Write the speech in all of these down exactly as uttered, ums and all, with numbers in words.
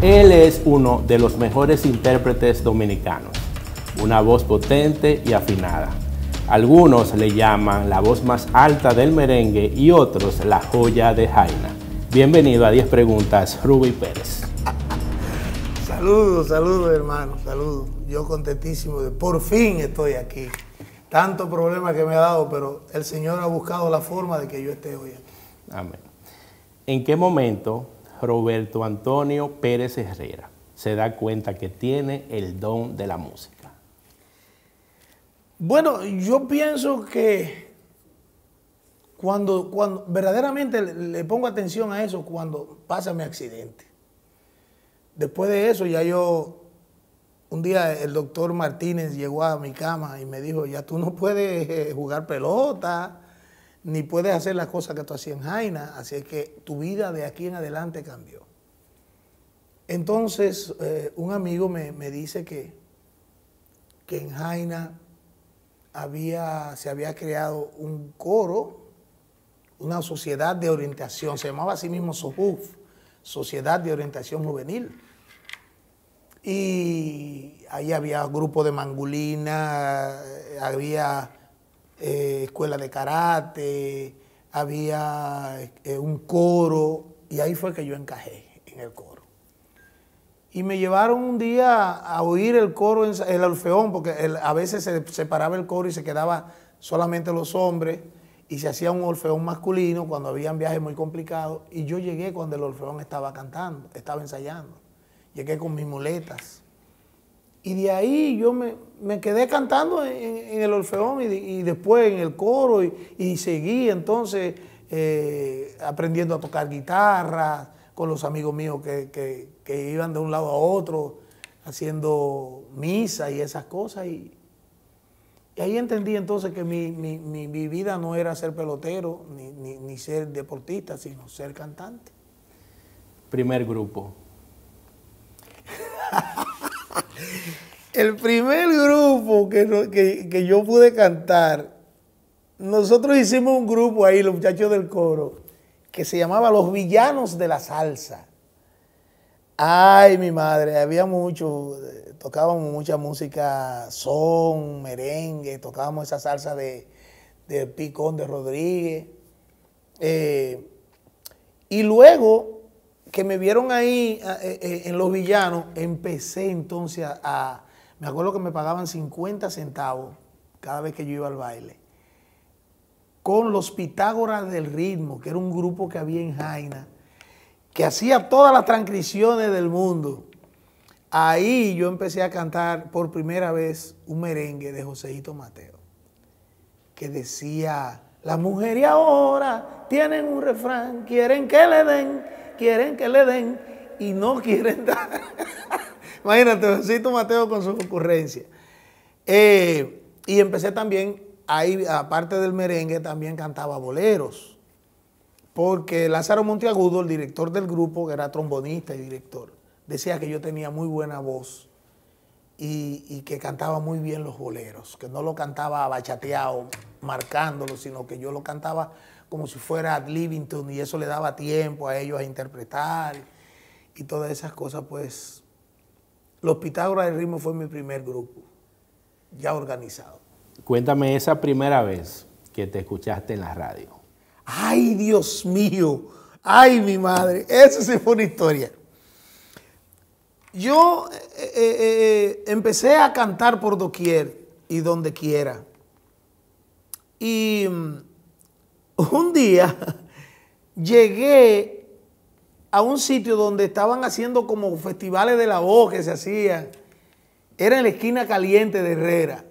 Él es uno de los mejores intérpretes dominicanos, una voz potente y afinada. Algunos le llaman la voz más alta del merengue y otros la joya de Jaina. Bienvenido a diez Preguntas, Rubí Pérez. Saludos, saludos hermano, saludos. Yo contentísimo de por fin estoy aquí. Tantos problemas que me ha dado, pero el Señor ha buscado la forma de que yo esté hoy aquí. Amén. ¿En qué momento Roberto Antonio Pérez Herrera se da cuenta que tiene el don de la música? Bueno, yo pienso que cuando, cuando verdaderamente le, le pongo atención a eso, cuando pasa mi accidente. Después de eso ya yo... Un día el doctor Martínez llegó a mi cama y me dijo, ya tú no puedes jugar pelota, ni puedes hacer las cosas que tú hacías en Jaina, así que tu vida de aquí en adelante cambió. Entonces, eh, un amigo me, me dice que, que en Jaina había, se había creado un coro, una sociedad de orientación, se llamaba así mismo SOJUV, Sociedad de Orientación Juvenil. Y ahí había grupo de mangulina, había eh, escuela de karate, había eh, un coro, y ahí fue que yo encajé en el coro. Y me llevaron un día a oír el coro, en, el Orfeón, porque el, a veces se separaba el coro y se quedaba solamente los hombres, y se hacía un Orfeón masculino cuando habían viajes muy complicados, y yo llegué cuando el Orfeón estaba cantando, estaba ensayando. Llegué con mis muletas. Y de ahí yo me, me quedé cantando en, en el Orfeón y, y después en el coro y, y seguí entonces eh, aprendiendo a tocar guitarra con los amigos míos que, que, que iban de un lado a otro haciendo misa y esas cosas. Y, y ahí entendí entonces que mi, mi, mi, mi vida no era ser pelotero ni, ni, ni ser deportista, sino ser cantante. Primer grupo. El primer grupo que, que, que yo pude cantar, nosotros hicimos un grupo ahí, los muchachos del coro, que se llamaba Los Villanos de la Salsa. Ay, mi madre, había mucho, tocábamos mucha música, son, merengue, tocábamos esa salsa de, de Picón de Rodríguez. Eh, y luego que me vieron ahí eh, eh, en Los Villanos, empecé entonces a, a... Me acuerdo que me pagaban cincuenta centavos cada vez que yo iba al baile. Con los Pitágoras del Ritmo, que era un grupo que había en Jaina, que hacía todas las transcripciones del mundo. Ahí yo empecé a cantar por primera vez un merengue de Joséito Mateo, que decía, las mujeres ahora tienen un refrán, quieren que le den, quieren que le den y no quieren dar. Imagínate, Joséito Mateo con su ocurrencia. Eh, y empecé también, ahí aparte del merengue, también cantaba boleros. Porque Lázaro Monteagudo, el director del grupo, que era trombonista y director, decía que yo tenía muy buena voz y, y que cantaba muy bien los boleros, que no lo cantaba bachateado, marcándolo, sino que yo lo cantaba como si fuera Ad Livingston y eso le daba tiempo a ellos a interpretar y todas esas cosas. Pues los Pitágoras del Ritmo fue mi primer grupo, ya organizado. Cuéntame esa primera vez que te escuchaste en la radio. Ay, Dios mío, ay, mi madre, esa sí fue una historia. Yo eh, eh, eh, empecé a cantar por doquier y donde quiera. Y um, un día llegué a un sitio donde estaban haciendo como festivales de la voz que se hacían. Era en la esquina caliente de Herrera.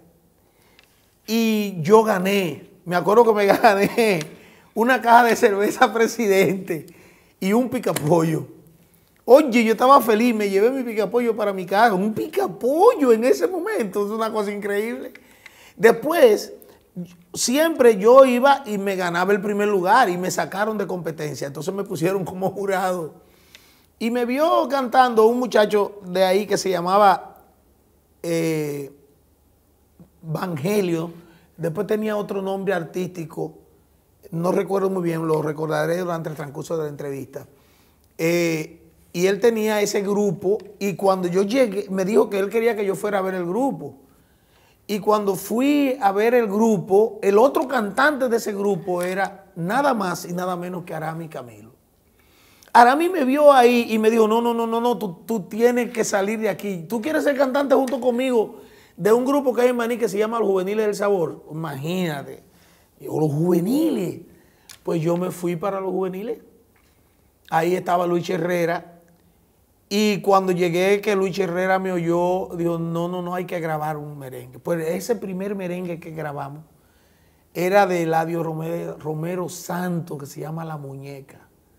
Y yo gané, me acuerdo que me gané una caja de cerveza Presidente y un picapollo. Oye, yo estaba feliz, me llevé mi picapollo para mi casa, un picapollo en ese momento, es una cosa increíble. Después, siempre yo iba y me ganaba el primer lugar y me sacaron de competencia, entonces me pusieron como jurado. Y me vio cantando un muchacho de ahí que se llamaba eh, Vangelio, después tenía otro nombre artístico, no recuerdo muy bien, lo recordaré durante el transcurso de la entrevista. Eh, y él tenía ese grupo, y cuando yo llegué, me dijo que él quería que yo fuera a ver el grupo. Y cuando fui a ver el grupo, el otro cantante de ese grupo era nada más y nada menos que Arami Camilo. Arami me vio ahí y me dijo, no, no, no, no, no, tú, tú tienes que salir de aquí. Tú quieres ser cantante junto conmigo de un grupo que hay en Maní que se llama Los Juveniles del Sabor. Imagínate. Yo, los juveniles. Pues yo me fui para los juveniles. Ahí estaba Luis Herrera. Y cuando llegué, que Luis Herrera me oyó, dijo, no, no, no hay que grabar un merengue. Pues ese primer merengue que grabamos era de Eladio Romero, Romero Santos, que se llama La Muñeca.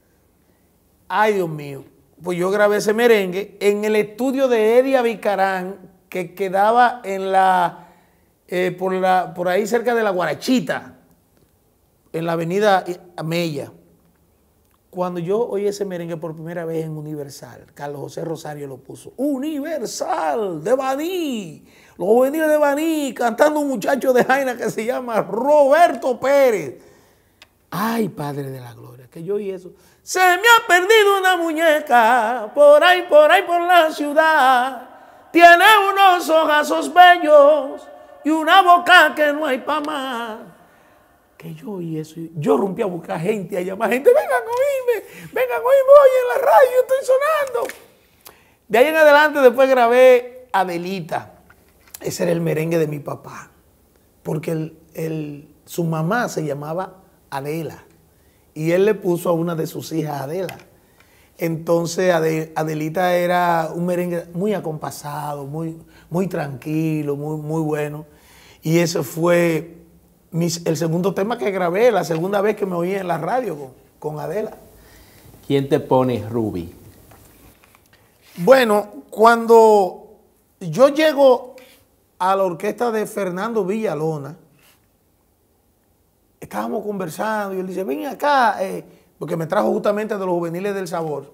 Ay, Dios mío. Pues yo grabé ese merengue en el estudio de Eddie Avicarán, que quedaba en la, eh, por, la, por ahí cerca de la Guarachita, en la avenida Mella. Cuando yo oí ese merengue por primera vez en Universal, Carlos José Rosario lo puso. Universal, de Baní, los juveniles de Baní, cantando un muchacho de Jaina que se llama Roberto Pérez. Ay, Padre de la Gloria, que yo oí eso. Se me ha perdido una muñeca, por ahí, por ahí, por la ciudad. Tiene unos ojazos bellos y una boca que no hay pa' más. Que yo oí eso, yo rompí a buscar gente, a llamar gente, vengan a oírme, vengan a oírme hoy en la radio, estoy sonando. De ahí en adelante después grabé Adelita. Ese era el merengue de mi papá, porque el, el, su mamá se llamaba Adela y él le puso a una de sus hijas Adela. Entonces Adel, Adelita era un merengue muy acompasado, muy, muy tranquilo, muy, muy bueno. Y ese fue mis, el segundo tema que grabé, la segunda vez que me oí en la radio con, con Adela. ¿Quién te pone Ruby? Bueno, cuando yo llego a la orquesta de Fernando Villalona, estábamos conversando y él dice, ven acá, eh, porque me trajo justamente de los Juveniles del Sabor.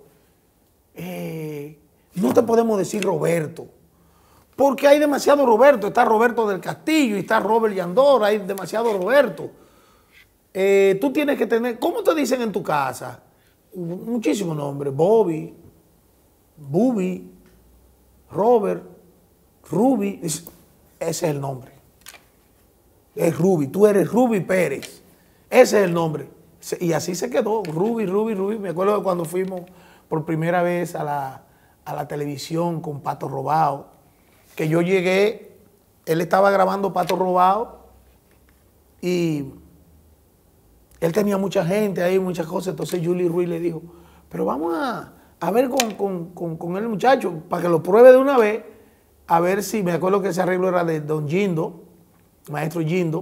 Eh, no te podemos decir Roberto, porque hay demasiado Roberto. Está Roberto del Castillo y está Robert Yandor, hay demasiado Roberto. Eh, tú tienes que tener, ¿cómo te dicen en tu casa? Muchísimos nombres, Bobby, Bubi, Robert, Ruby, ese es el nombre. Es Ruby, tú eres Ruby Pérez, ese es el nombre. Y así se quedó, Ruby, Ruby, Ruby. Me acuerdo de cuando fuimos por primera vez a la, a la televisión con Pato Robao, que yo llegué, él estaba grabando Pato Robao y él tenía mucha gente ahí, muchas cosas. Entonces Julie Ruiz le dijo, pero vamos a, a ver con, con, con, con el muchacho, para que lo pruebe de una vez, a ver si, me acuerdo que ese arreglo era de Don Gindo, maestro Gindo,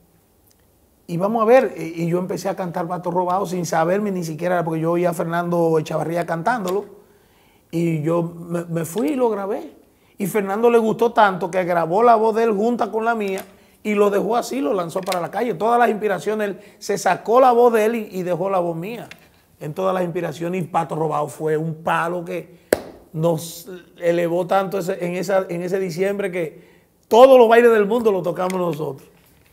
y vamos a ver, y yo empecé a cantar Pato Robao sin saberme ni siquiera, porque yo oía a Fernando Echavarría cantándolo, y yo me, me fui y lo grabé. Y Fernando le gustó tanto que grabó la voz de él junta con la mía y lo dejó así, lo lanzó para la calle. Todas las inspiraciones, él se sacó la voz de él y, y dejó la voz mía en todas las inspiraciones. Y Pato Robao fue un palo que nos elevó tanto ese, en, esa, en ese diciembre que todos los bailes del mundo los tocamos nosotros.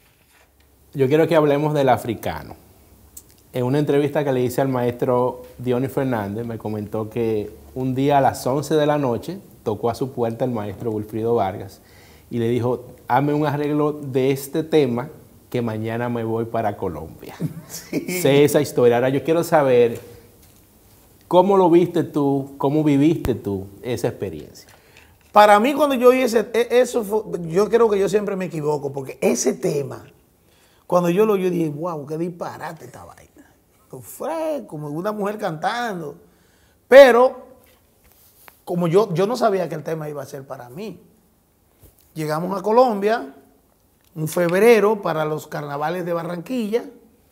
Yo quiero que hablemos del africano. En una entrevista que le hice al maestro Dionis Fernández, me comentó que un día a las once de la noche tocó a su puerta el maestro Wilfrido Vargas y le dijo, hazme un arreglo de este tema que mañana me voy para Colombia. Sí. Sé esa historia. Ahora yo quiero saber cómo lo viste tú, cómo viviste tú esa experiencia. Para mí cuando yo oí ese, eso fue, yo creo que yo siempre me equivoco, porque ese tema, cuando yo lo oí, yo dije, wow, qué disparate esta vaina. Fue como una mujer cantando. Pero, como yo, yo no sabía que el tema iba a ser para mí. Llegamos a Colombia, un febrero para los carnavales de Barranquilla,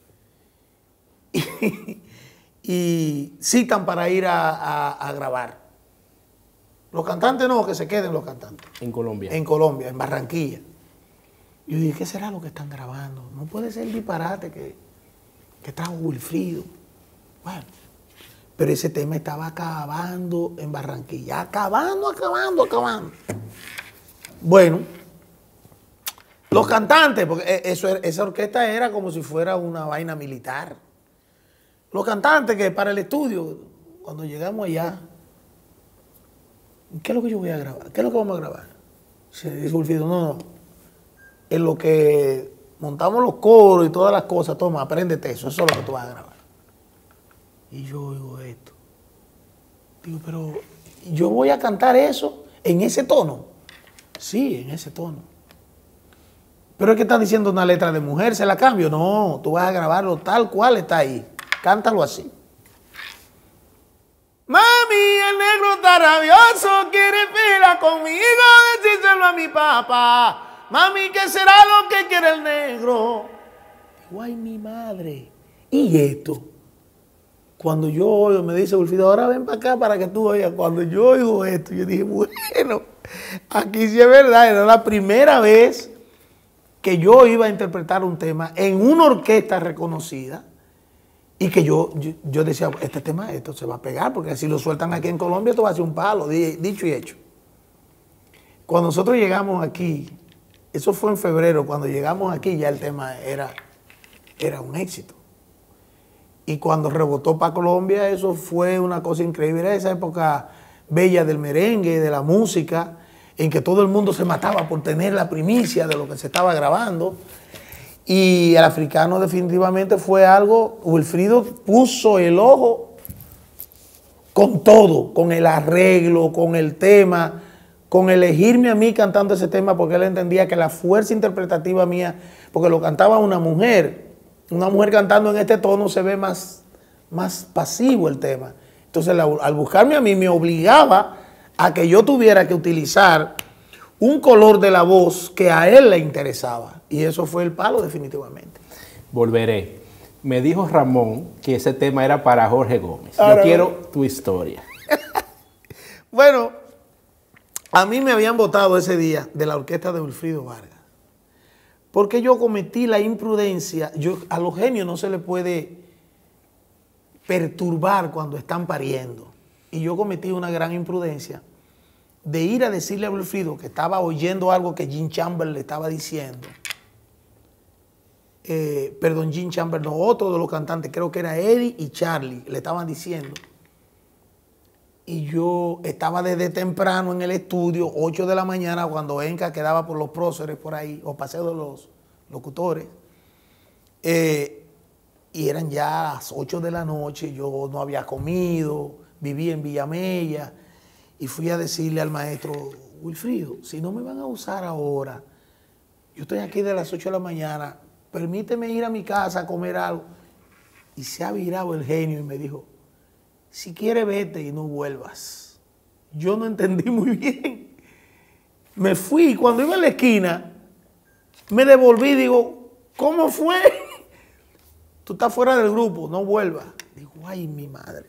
y, y citan para ir a, a, a grabar. Los cantantes no, que se queden los cantantes. En Colombia. En Colombia, en Barranquilla. Yo dije, ¿qué será lo que están grabando? No puede ser el disparate que, que trajo Wilfrido. Bueno, pero ese tema estaba acabando en Barranquilla. Acabando, acabando, acabando. Bueno, los cantantes, porque eso, esa orquesta era como si fuera una vaina militar. Los cantantes que para el estudio, cuando llegamos allá, ¿qué es lo que yo voy a grabar? ¿Qué es lo que vamos a grabar? Se dice Wilfrido, no, no. En lo que montamos los coros y todas las cosas, toma, apréndete eso, eso es lo que tú vas a grabar. Y yo oigo esto. Digo, pero yo voy a cantar eso en ese tono. Sí, en ese tono. Pero es que están diciendo una letra de mujer, ¿se la cambio? No, tú vas a grabarlo tal cual está ahí. Cántalo así. Mami, el negro está rabioso, quiere pila conmigo, decírselo a mi papá. Mami, ¿qué será lo que quiere el negro? Digo, ay, mi madre. ¿Y esto? Cuando yo oigo, me dice Wilfrido, ahora ven para acá para que tú oigas. Cuando yo oigo esto, yo dije, bueno, aquí sí es verdad, era la primera vez que yo iba a interpretar un tema en una orquesta reconocida y que yo, yo, yo decía, este tema, esto se va a pegar, porque si lo sueltan aquí en Colombia, esto va a ser un palo, dicho y hecho. Cuando nosotros llegamos aquí, eso fue en febrero, cuando llegamos aquí ya el tema era, era un éxito. Y cuando rebotó para Colombia, eso fue una cosa increíble. Era esa época bella del merengue, de la música, en que todo el mundo se mataba por tener la primicia de lo que se estaba grabando. Y el africano definitivamente fue algo, Wilfrido puso el ojo con todo, con el arreglo, con el tema, con elegirme a mí cantando ese tema, porque él entendía que la fuerza interpretativa mía, porque lo cantaba una mujer, una mujer cantando en este tono se ve más, más pasivo el tema. Entonces al buscarme a mí me obligaba a que yo tuviera que utilizar un color de la voz que a él le interesaba. Y eso fue el palo definitivamente. Volveré. Me dijo Ramón que ese tema era para Jorge Gómez. Ahora, yo quiero tu historia. Bueno, a mí me habían votado ese día de la orquesta de Wilfrido Vargas. Porque yo cometí la imprudencia. Yo, a los genios no se les puede perturbar cuando están pariendo. Y yo cometí una gran imprudencia de ir a decirle a Wilfrido que estaba oyendo algo que Jim Chambers le estaba diciendo. Eh, perdón, Jim Chambers, no, otro de los cantantes, creo que era Eddie y Charlie, le estaban diciendo. Y yo estaba desde temprano en el estudio, ocho de la mañana, cuando Enca quedaba por los próceres por ahí, o paseo de los locutores. Eh, y eran ya las ocho de la noche, yo no había comido, vivía en Villamella. Y fui a decirle al maestro, Wilfrido, si no me van a usar ahora, yo estoy aquí de las ocho de la mañana, permíteme ir a mi casa a comer algo. Y se ha virado el genio y me dijo, si quieres vete y no vuelvas. Yo no entendí muy bien. Me fui, cuando iba a la esquina, me devolví, digo, ¿cómo fue? Tú estás fuera del grupo, no vuelvas. Digo, ay, mi madre.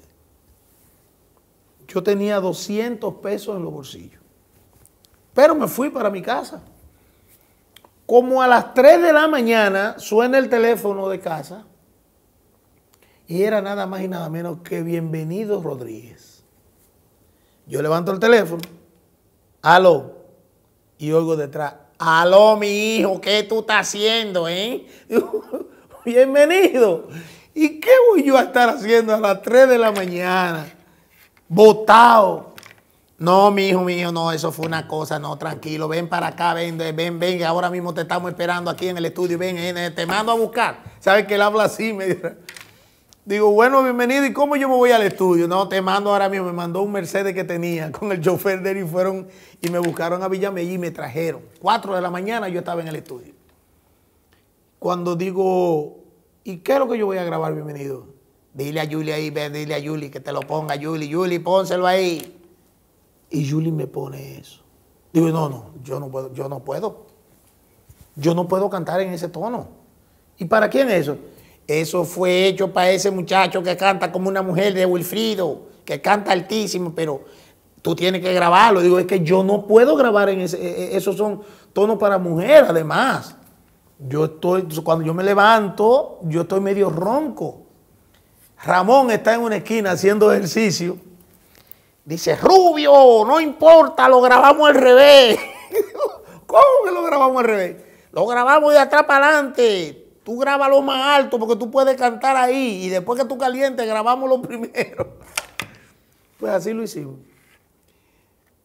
Yo tenía doscientos pesos en los bolsillos. Pero me fui para mi casa. Como a las tres de la mañana suena el teléfono de casa y era nada más y nada menos que Bienvenido Rodríguez. Yo levanto el teléfono. Aló. Y oigo detrás. Aló, mi hijo, ¿qué tú estás haciendo, eh? Digo, bienvenido. ¿Y qué voy yo a estar haciendo a las tres de la mañana? Botado. No, mi hijo, mi hijo, no, eso fue una cosa, no, tranquilo, ven para acá, ven, ven, ven, ahora mismo te estamos esperando aquí en el estudio, ven, ven te mando a buscar. ¿Sabes que él habla así? Me dice. Digo, bueno, bienvenido, ¿y cómo yo me voy al estudio? No, te mando ahora mismo, me mandó un Mercedes que tenía con el chofer de él y fueron y me buscaron a Villamella y me trajeron. Cuatro de la mañana yo estaba en el estudio. Cuando digo, ¿y qué es lo que yo voy a grabar, bienvenido? Dile a Julie ahí, ven, dile a Julie que te lo ponga, Julie, Julie, pónselo ahí. Y Julie me pone eso. Digo, no, no, yo no puedo, yo no puedo. Yo no puedo cantar en ese tono. ¿Y para quién es eso? Eso fue hecho para ese muchacho que canta como una mujer de Wilfrido, que canta altísimo, pero tú tienes que grabarlo. Digo, es que yo no puedo grabar en ese, esos son tonos para mujer, además. Yo estoy, cuando yo me levanto, yo estoy medio ronco. Ramón está en una esquina haciendo ejercicio. Dice, Rubio, no importa, lo grabamos al revés. ¿Cómo que lo grabamos al revés? Lo grabamos de atrás para adelante. Tú grábalo más alto porque tú puedes cantar ahí. Y después que tú calientes, grabamos lo primero. Pues así lo hicimos.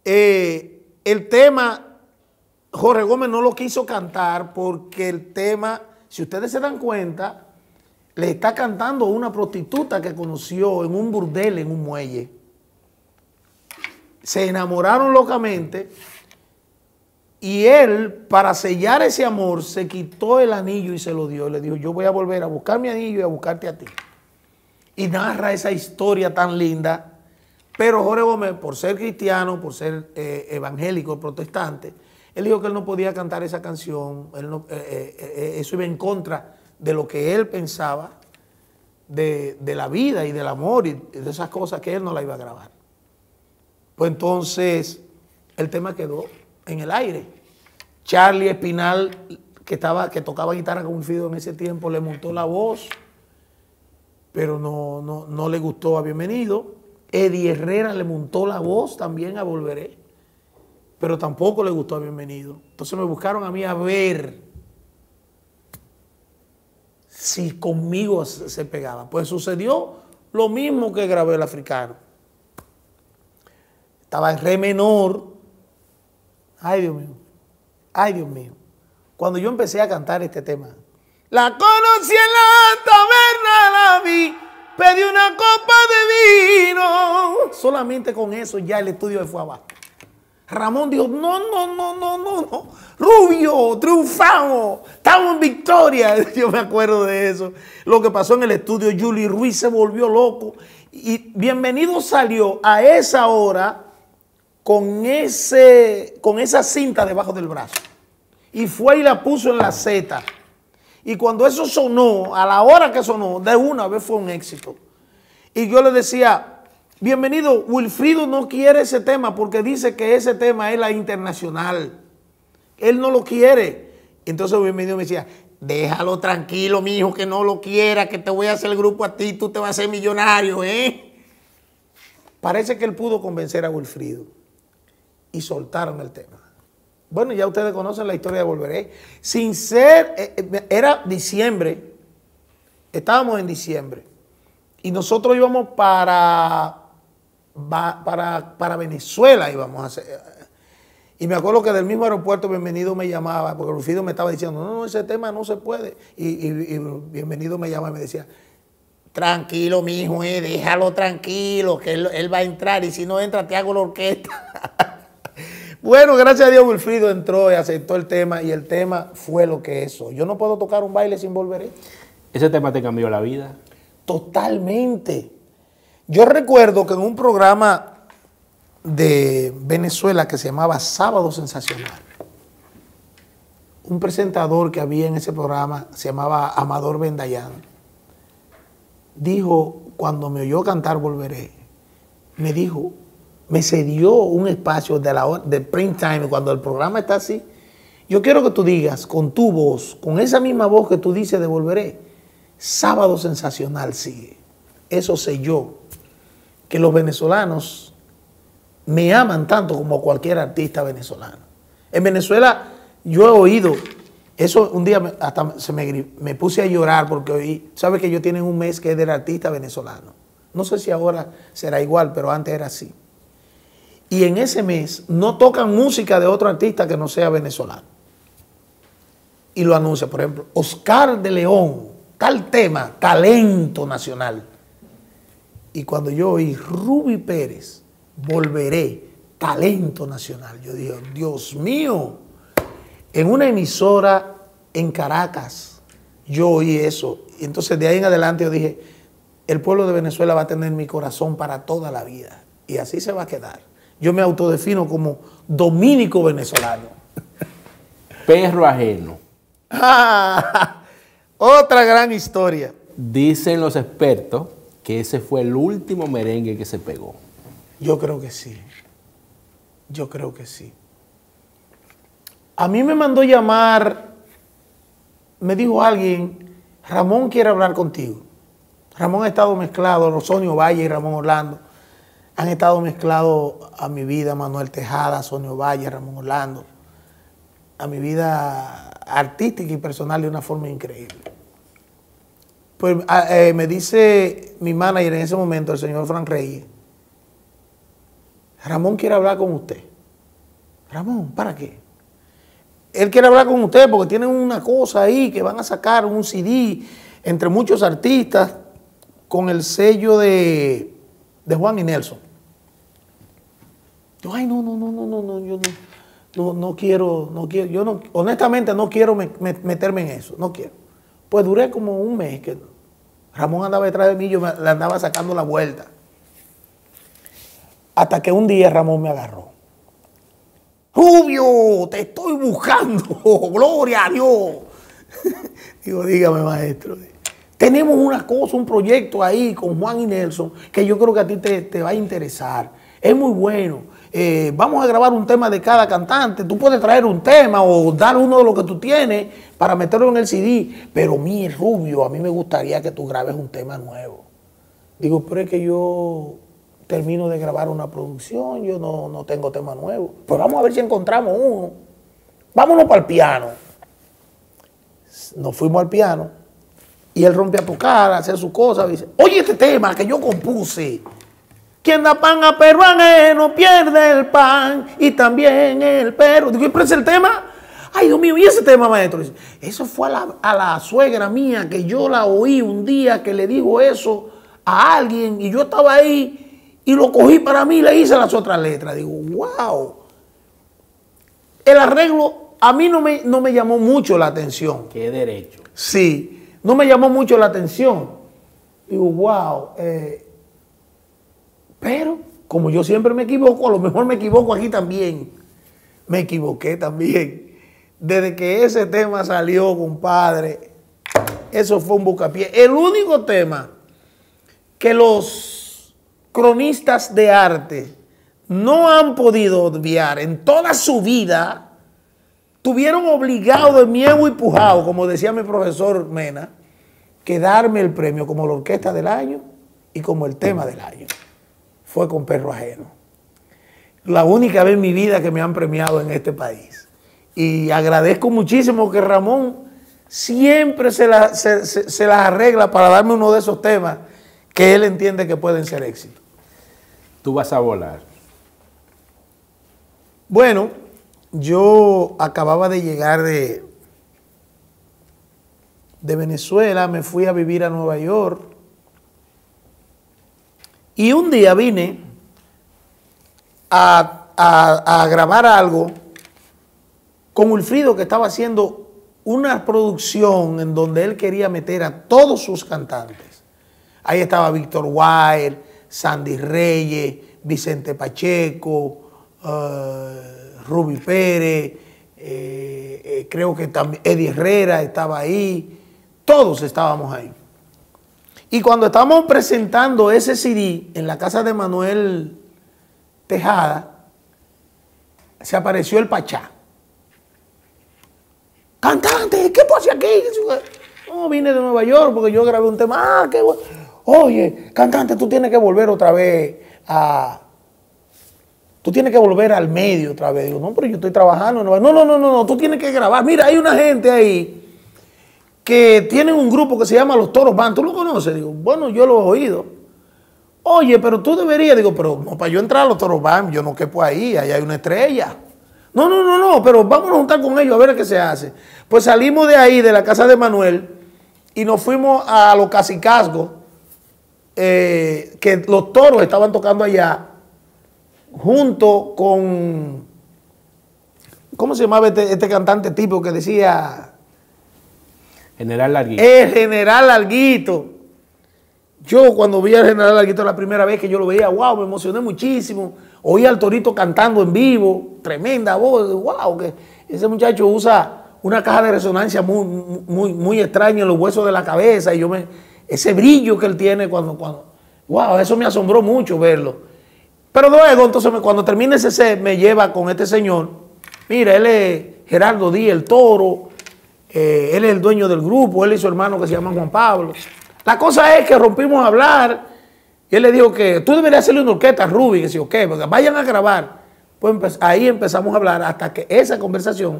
Eh, el tema, Jorge Gómez no lo quiso cantar porque el tema, si ustedes se dan cuenta, le está cantando a una prostituta que conoció en un burdel, en un muelle. Se enamoraron locamente y él, para sellar ese amor, se quitó el anillo y se lo dio. Le dijo, yo voy a volver a buscar mi anillo y a buscarte a ti. Y narra esa historia tan linda. Pero Jorge Gómez, por ser cristiano, por ser eh, evangélico, protestante, él dijo que él no podía cantar esa canción. Él no, eh, eh, eso iba en contra de lo que él pensaba, de, de la vida y del amor y de esas cosas, que él no la iba a grabar. Pues entonces el tema quedó en el aire. Charlie Espinal, que, estaba, que tocaba guitarra con Wilfrido en ese tiempo, le montó la voz, pero no, no, no le gustó a Bienvenido. Eddie Herrera le montó la voz también a Volveré, pero tampoco le gustó a Bienvenido. Entonces me buscaron a mí a ver si conmigo se, se pegaba. Pues sucedió lo mismo que grabé El Africano. Estaba en re menor. Ay, Dios mío. Ay, Dios mío. Cuando yo empecé a cantar este tema. La conocí en la taberna, la vi, pedí una copa de vino. Solamente con eso ya el estudio se fue abajo. Ramón dijo, no, no, no, no, no, no. Rubio, triunfamos, estamos en victoria. Yo me acuerdo de eso. Lo que pasó en el estudio, Julie Ruiz se volvió loco. Y Bienvenido salió a esa hora con, ese, con esa cinta debajo del brazo. Y fue y la puso en la seta. Y cuando eso sonó, a la hora que sonó, de una vez fue un éxito. Y yo le decía, Bienvenido, Wilfrido no quiere ese tema porque dice que ese tema es la internacional. Él no lo quiere. Entonces Bienvenido me decía, déjalo tranquilo, mi hijo, que no lo quiera, que te voy a hacer el grupo a ti, tú te vas a hacer millonario, ¿eh? Parece que él pudo convencer a Wilfrido y soltaron el tema. Bueno, ya ustedes conocen la historia de Volveré. Sin ser, eh, era diciembre, estábamos en diciembre, y nosotros íbamos para, para, para Venezuela, íbamos a hacer. Y me acuerdo que del mismo aeropuerto Bienvenido me llamaba, porque Wilfrido me estaba diciendo, no, no, ese tema no se puede. Y, y, y Bienvenido me llamaba y me decía, tranquilo, mi hijo, eh, déjalo tranquilo, que él, él va a entrar, y si no entra te hago la orquesta. Bueno, gracias a Dios Wilfrido entró y aceptó el tema, y el tema fue lo que es hoy. Yo no puedo tocar un baile sin Volveré. ¿Ese tema te cambió la vida? Totalmente. Yo recuerdo que en un programa de Venezuela que se llamaba Sábado Sensacional, un presentador que había en ese programa se llamaba Amador Bendayán, dijo, cuando me oyó cantar Volveré, me dijo, me cedió un espacio de la de prime time, cuando el programa está así. Yo quiero que tú digas con tu voz, con esa misma voz que tú dices de Volveré, Sábado Sensacional sigue. Eso sé yo, que los venezolanos me aman tanto como cualquier artista venezolano. En Venezuela yo he oído, eso un día me, hasta se me, me puse a llorar porque oí, ¿sabes que ellos tienen un mes que es del artista venezolano? No sé si ahora será igual, pero antes era así. Y en ese mes no tocan música de otro artista que no sea venezolano. Y lo anuncia, por ejemplo, Oscar de León, tal tema, talento nacional. Y cuando yo oí Ruby Pérez, Volveré, talento nacional, yo dije, Dios mío, en una emisora en Caracas, yo oí eso. Y entonces de ahí en adelante yo dije, el pueblo de Venezuela va a tener mi corazón para toda la vida. Y así se va a quedar. Yo me autodefino como dominico venezolano. Perro ajeno. Otra gran historia. Dicen los expertos que ese fue el último merengue que se pegó. Yo creo que sí. Yo creo que sí. A mí me mandó llamar, me dijo alguien, Ramón quiere hablar contigo. Ramón ha estado mezclado, Rosonio Valle y Ramón Orlando han estado mezclados a mi vida, Manuel Tejada, Sonio Valle, Ramón Orlando, a mi vida artística y personal de una forma increíble. Pues eh, me dice mi manager en ese momento, el señor Frank Reyes, Ramón quiere hablar con usted. Ramón, ¿para qué? Él quiere hablar con usted porque tienen una cosa ahí que van a sacar un C D entre muchos artistas con el sello de, de Juan y Nelson. Yo, ay, no, no, no, no, no, no, yo no, no, no quiero, no quiero, yo no, honestamente no quiero me, me, meterme en eso, no quiero. Pues duré como un mes que Ramón andaba detrás de mí, yo me, le andaba sacando la vuelta. Hasta que un día Ramón me agarró. Rubio, te estoy buscando, gloria a Dios. Digo, dígame, maestro. Tenemos una cosa, un proyecto ahí con Juan y Nelson que yo creo que a ti te, te va a interesar. Es muy bueno. Eh, vamos a grabar un tema de cada cantante. Tú puedes traer un tema o dar uno de lo que tú tienes para meterlo en el C D. Pero mi Rubio, a mí me gustaría que tú grabes un tema nuevo. Digo, pero es que yo termino de grabar una producción, yo no, no tengo tema nuevo. Pues vamos a ver si encontramos uno. Vámonos para el piano. Nos fuimos al piano y él rompe a tocar, a hacer su cosa. Dice, oye, este tema que yo compuse. Quien da pan a perro ajeno pierde el pan y también el perro. Digo, ¿pero es el tema? Ay, Dios mío, ¿y ese tema, maestro? Dice, eso fue a la, a la suegra mía que yo la oí un día que le dijo eso a alguien y yo estaba ahí y lo cogí para mí y le hice las otras letras. Digo, wow. El arreglo a mí no me, no me llamó mucho la atención. Qué derecho. Sí, no me llamó mucho la atención. Digo, wow. Eh, pero, como yo siempre me equivoco, a lo mejor me equivoco aquí también. Me equivoqué también. Desde que ese tema salió, compadre, eso fue un buscapié. El único tema que los cronistas de arte no han podido obviar en toda su vida, tuvieron obligado de miedo y pujado, como decía mi profesor Mena, que darme el premio como la orquesta del año y como el tema del año. Fue con Perro Ajeno. La única vez en mi vida que me han premiado en este país. Y agradezco muchísimo que Ramón siempre se, la, se, se, se las arregla para darme uno de esos temas que él entiende que pueden ser éxito. Tú vas a volar. Bueno, yo acababa de llegar de, de Venezuela, me fui a vivir a Nueva York. Y un día vine a, a, a grabar algo con Wilfrido, que estaba haciendo una producción en donde él quería meter a todos sus cantantes. Ahí estaba Víctor Wilde, Sandy Reyes, Vicente Pacheco, uh, Ruby Pérez, eh, eh, creo que también Eddie Herrera estaba ahí. Todos estábamos ahí. Y cuando estábamos presentando ese C D en la casa de Manuel Tejada, se apareció el Pachá. Cantante, ¿qué pasa aquí? No, vine de Nueva York porque yo grabé un tema. Ah, qué bueno. Oye, cantante, tú tienes que volver otra vez a... Tú tienes que volver al medio otra vez. Digo, no, pero yo estoy trabajando. No, no, no, no, no, tú tienes que grabar. Mira, hay una gente ahí que tienen un grupo que se llama Los Toros Band. ¿Tú lo conoces? Digo, bueno, yo lo he oído. Oye, pero tú deberías. Digo, pero no, para yo entrar a Los Toros Band, yo no quepo ahí, ahí hay una estrella. No, no, no, no, pero vamos a juntar con ellos a ver qué se hace. Pues salimos de ahí, de la casa de Manuel, y nos fuimos a los Cacicazgos, eh, que los toros estaban tocando allá, junto con, ¿cómo se llamaba este, este cantante tipo que decía? General Larguito. El General Larguito. Yo cuando vi al General Larguito la primera vez que yo lo veía, wow, me emocioné muchísimo. Oí al Torito cantando en vivo, tremenda voz, wow, que ese muchacho usa una caja de resonancia muy, muy, muy extraña en los huesos de la cabeza y yo me, ese brillo que él tiene cuando, cuando, wow, eso me asombró mucho verlo. Pero luego, entonces, cuando termine ese set, me lleva con este señor. Mira, él es Gerardo Díaz, el Toro, eh, él es el dueño del grupo, él y su hermano que se llama Juan Pablo. La cosa es que rompimos a hablar y él le dijo que tú deberías hacerle una orquesta a Ruby, que si o qué, porque vayan a grabar. Pues ahí empezamos a hablar hasta que esa conversación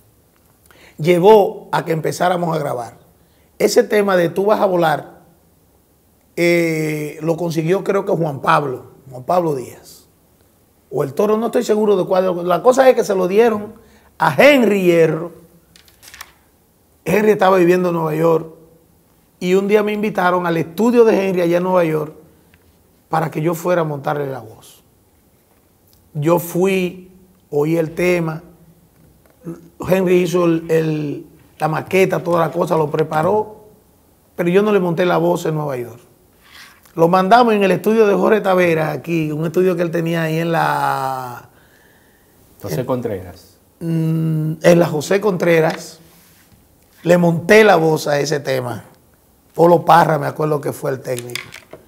llevó a que empezáramos a grabar. Ese tema de Tú vas a volar eh, lo consiguió creo que Juan Pablo, Juan Pablo Díaz. o el Toro, no estoy seguro de cuál. La cosa es que se lo dieron a Henry Hierro. Henry estaba viviendo en Nueva York y un día me invitaron al estudio de Henry allá en Nueva York para que yo fuera a montarle la voz. Yo fui, oí el tema, Henry hizo el, el, la maqueta, toda la cosa, lo preparó, pero yo no le monté la voz en Nueva York. Lo mandamos en el estudio de Jorge Tavera, aquí, un estudio que él tenía ahí en la... José en, Contreras. En la José Contreras. Le monté la voz a ese tema. Polo Parra, me acuerdo que fue el técnico.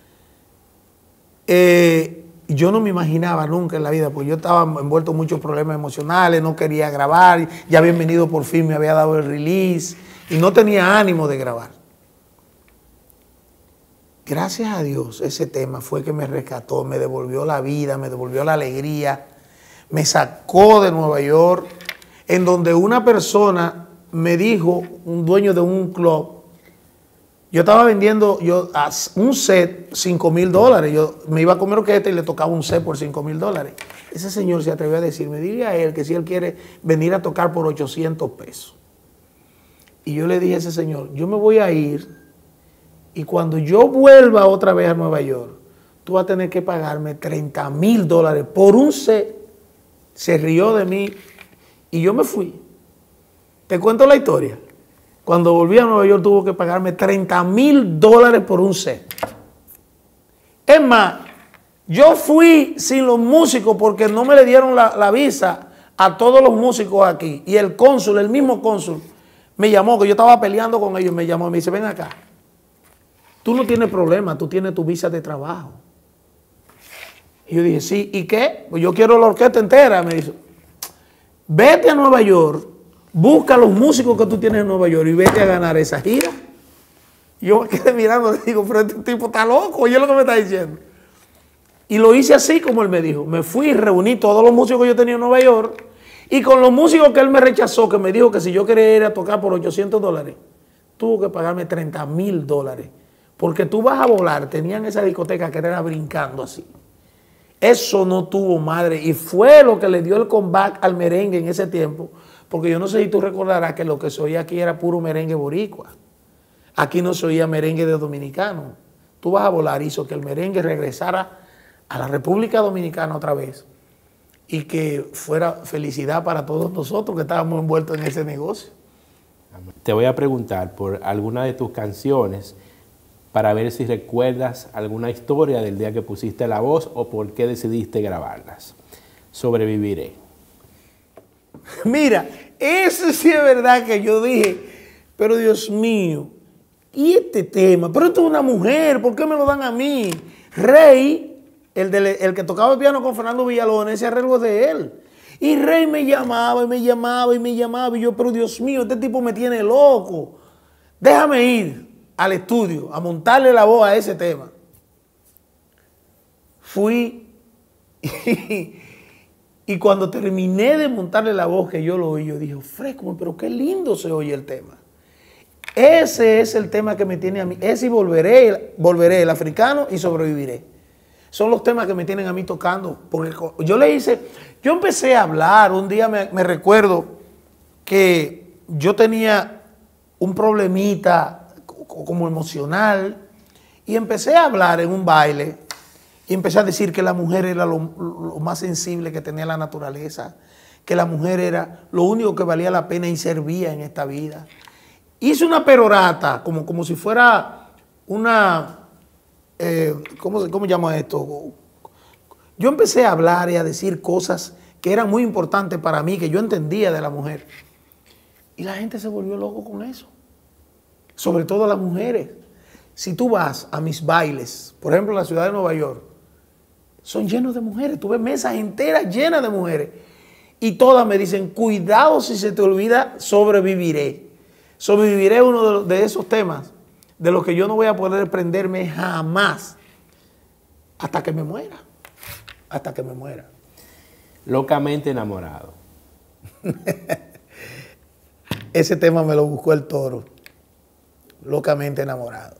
Eh, yo no me imaginaba nunca en la vida, porque yo estaba envuelto en muchos problemas emocionales, no quería grabar, ya Bienvenido por fin me había dado el release y no tenía ánimo de grabar. Gracias a Dios, ese tema fue que me rescató, me devolvió la vida, me devolvió la alegría, me sacó de Nueva York, en donde una persona me dijo, un dueño de un club, yo estaba vendiendo yo, un set, cinco mil dólares, yo me iba a comer orquesta y le tocaba un set por cinco mil dólares. Ese señor se atrevió a decirme, dile a él que si él quiere venir a tocar por ochocientos pesos. Y yo le dije a ese señor, yo me voy a ir, y cuando yo vuelva otra vez a Nueva York, tú vas a tener que pagarme treinta mil dólares por un set. Se rió de mí y yo me fui. Te cuento la historia. Cuando volví a Nueva York tuvo que pagarme treinta mil dólares por un set. Es más, yo fui sin los músicos porque no me le dieron la, la visa a todos los músicos aquí. Y el cónsul, el mismo cónsul, me llamó, que yo estaba peleando con ellos, me llamó y me dice, ven acá. Tú no tienes problema, tú tienes tu visa de trabajo. Y yo dije, sí, ¿y qué? Pues yo quiero la orquesta entera. Me dice, vete a Nueva York, busca los músicos que tú tienes en Nueva York y vete a ganar esa gira. Y yo me quedé mirando y digo, pero este tipo está loco, oye lo que me está diciendo. Y lo hice así como él me dijo. Me fui y reuní todos los músicos que yo tenía en Nueva York y con los músicos que él me rechazó, que me dijo que si yo quería ir a tocar por ochocientos dólares, tuvo que pagarme treinta mil dólares. Porque tú vas a volar, tenían esa discoteca que era brincando así. Eso no tuvo madre y fue lo que le dio el comeback al merengue en ese tiempo. Porque yo no sé si tú recordarás que lo que se oía aquí era puro merengue boricua. Aquí no se oía merengue de dominicano. Tú vas a volar, hizo que el merengue regresara a la República Dominicana otra vez y que fuera felicidad para todos nosotros que estábamos envueltos en ese negocio. Te voy a preguntar por alguna de tus canciones para ver si recuerdas alguna historia del día que pusiste la voz o por qué decidiste grabarlas. Sobreviviré. Mira, eso sí es verdad que yo dije, pero Dios mío, ¿y este tema? Pero esto es una mujer, ¿por qué me lo dan a mí? Rey, el, de, el que tocaba el piano con Fernando Villalona, ese arreglo es de él. Y Rey me llamaba y me llamaba y me llamaba y yo, pero Dios mío, este tipo me tiene loco. Déjame ir al estudio a montarle la voz a ese tema. Fui y, y cuando terminé de montarle la voz que yo lo oí, yo dije, fresco, pero qué lindo se oye el tema. Ese es el tema que me tiene a mí. Ese y volveré, volveré, el africano y sobreviviré. Son los temas que me tienen a mí tocando. Porque yo le hice, yo empecé a hablar, un día me, me recuerdo que yo tenía un problemita como emocional, y empecé a hablar en un baile, y empecé a decir que la mujer era lo, lo más sensible que tenía la naturaleza, que la mujer era lo único que valía la pena y servía en esta vida. Hice una perorata, como, como si fuera una, eh, ¿cómo, ¿cómo llama esto? Yo empecé a hablar y a decir cosas que eran muy importantes para mí, que yo entendía de la mujer, y la gente se volvió loco con eso. Sobre todo las mujeres. Si tú vas a mis bailes, por ejemplo en la ciudad de Nueva York, son llenos de mujeres. Tú ves mesas enteras llenas de mujeres. Y todas me dicen, cuidado si se te olvida, sobreviviré. Sobreviviré es uno de esos temas de los que yo no voy a poder desprenderme jamás hasta que me muera. Hasta que me muera. Locamente enamorado. Ese tema me lo buscó el Toro. Locamente enamorado.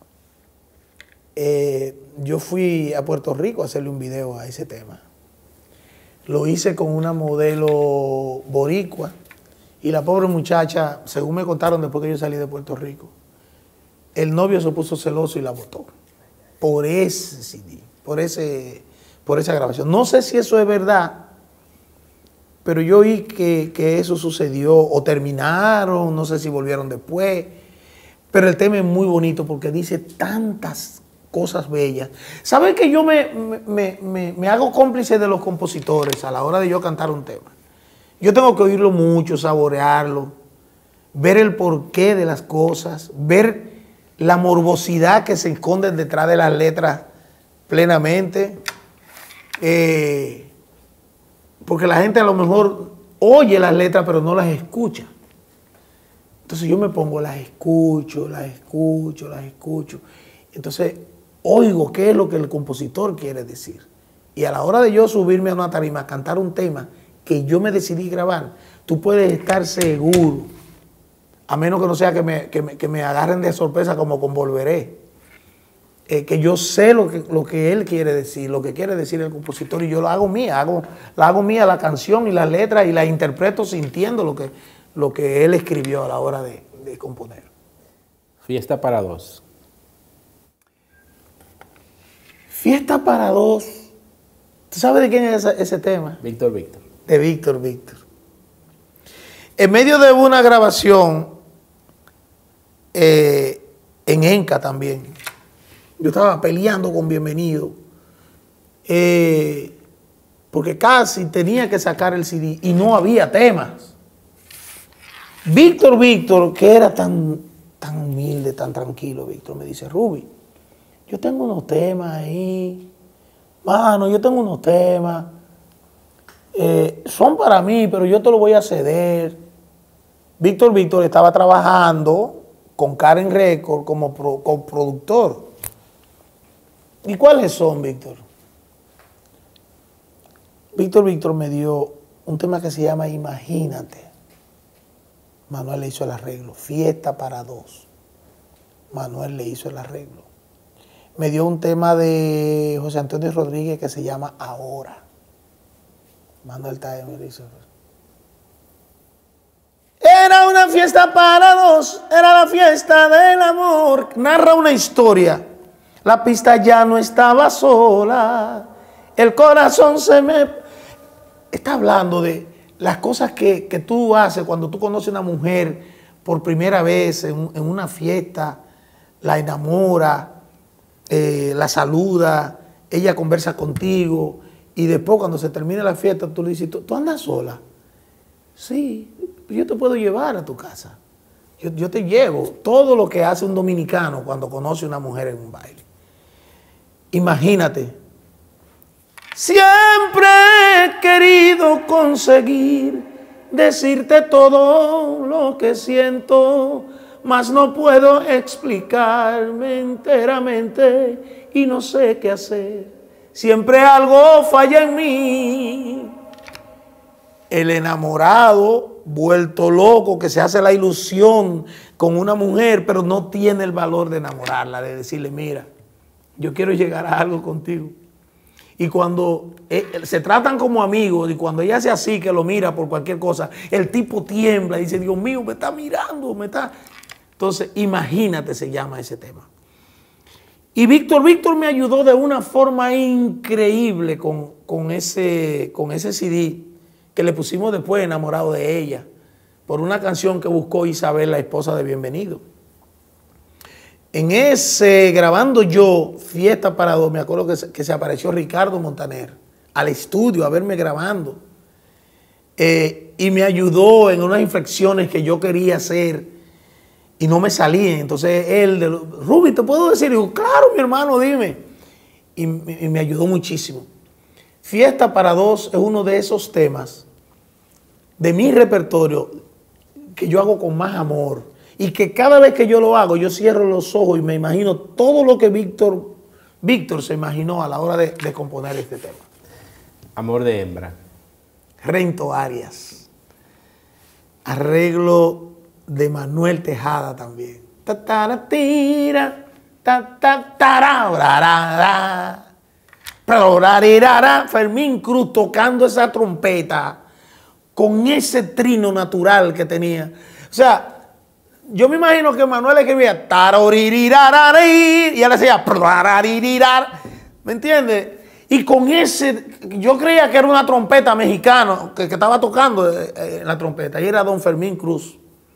Eh, yo fui a Puerto Rico a hacerle un video a ese tema. Lo hice con una modelo boricua. Y la pobre muchacha, según me contaron después que yo salí de Puerto Rico, el novio se puso celoso y la botó. Por ese C D, por, ese, por esa grabación. No sé si eso es verdad, pero yo oí que, que eso sucedió o terminaron, no sé si volvieron después. Pero el tema es muy bonito porque dice tantas cosas bellas. ¿Sabes que yo me, me, me, me hago cómplice de los compositores a la hora de yo cantar un tema? Yo tengo que oírlo mucho, saborearlo, ver el porqué de las cosas, ver la morbosidad que se esconde detrás de las letras plenamente. Eh, porque la gente a lo mejor oye las letras pero no las escucha. Entonces yo me pongo, las escucho, las escucho, las escucho. Entonces oigo qué es lo que el compositor quiere decir. Y a la hora de yo subirme a una tarima a cantar un tema que yo me decidí grabar, tú puedes estar seguro, a menos que no sea que me, que me, que me agarren de sorpresa como con Volveré, eh, que yo sé lo que, lo que él quiere decir, lo que quiere decir el compositor, y yo lo hago mía, hago, la hago mía la canción y las letras y la interpreto sintiendo lo que, lo que él escribió a la hora de, de componer. Fiesta para dos. Fiesta para dos. ¿Tú sabes de quién es ese, ese tema? Víctor Víctor. De Víctor Víctor. En medio de una grabación eh, en Enca también, yo estaba peleando con Bienvenido eh, porque casi tenía que sacar el C D y no había temas. Víctor Víctor, que era tan, tan humilde, tan tranquilo, Víctor me dice, Ruby, yo tengo unos temas ahí, mano, yo tengo unos temas. Eh, son para mí, pero yo te lo voy a ceder. Víctor Víctor estaba trabajando con Karen Record como pro, coproductor. ¿Y cuáles son, Víctor? Víctor Víctor me dio un tema que se llama Imagínate. Manuel le hizo el arreglo. Fiesta para dos. Manuel le hizo el arreglo. Me dio un tema de José Antonio Rodríguez que se llama Ahora. Manuel Tae me dice. Era una fiesta para dos, era la fiesta del amor. Narra una historia. La pista ya no estaba sola. El corazón se me... Está hablando de las cosas que, que tú haces cuando tú conoces a una mujer por primera vez en, en una fiesta, la enamora, eh, la saluda, ella conversa contigo. Y después cuando se termina la fiesta, tú le dices, ¿tú, tú andas sola? Sí, yo te puedo llevar a tu casa. Yo, yo te llevo. Todo lo que hace un dominicano cuando conoce a una mujer en un baile. Imagínate. Siempre he querido conseguir decirte todo lo que siento, mas no puedo explicarme enteramente y no sé qué hacer. Siempre algo falla en mí. El enamorado, vuelto loco, que se hace la ilusión con una mujer, pero no tiene el valor de enamorarla, de decirle, mira, yo quiero llegar a algo contigo. Y cuando eh, se tratan como amigos, y cuando ella hace así, que lo mira por cualquier cosa, el tipo tiembla y dice, Dios mío, me está mirando, me está... Entonces, imagínate, se llama ese tema. Y Víctor Víctor me ayudó de una forma increíble con, con, ese, con ese C D que le pusimos después, Enamorado de ella, por una canción que buscó Isabel, la esposa de Bienvenido. En ese, grabando yo, Fiesta para dos, me acuerdo que se, que se apareció Ricardo Montaner al estudio a verme grabando. Eh, y me ayudó en unas inflexiones que yo quería hacer y no me salían. Entonces él, de Ruby, ¿te puedo decir? Y digo, claro, mi hermano, dime. Y, y me ayudó muchísimo. Fiesta para dos es uno de esos temas de mi repertorio que yo hago con más amor. Y que cada vez que yo lo hago, yo cierro los ojos y me imagino todo lo que Víctor, Víctor se imaginó a la hora de, de componer este tema. Amor de hembra. Rento Arias. Arreglo de Manuel Tejada también. Ta, ta, tira, ta, ta, ta, ra, ra, ra. Fermín Cruz tocando esa trompeta con ese trino natural que tenía. O sea, yo me imagino que Manuel escribía y él decía, ¿me entiendes? Y con ese, yo creía que era una trompeta mexicana que, que estaba tocando eh, la trompeta, y era don Fermín Cruz.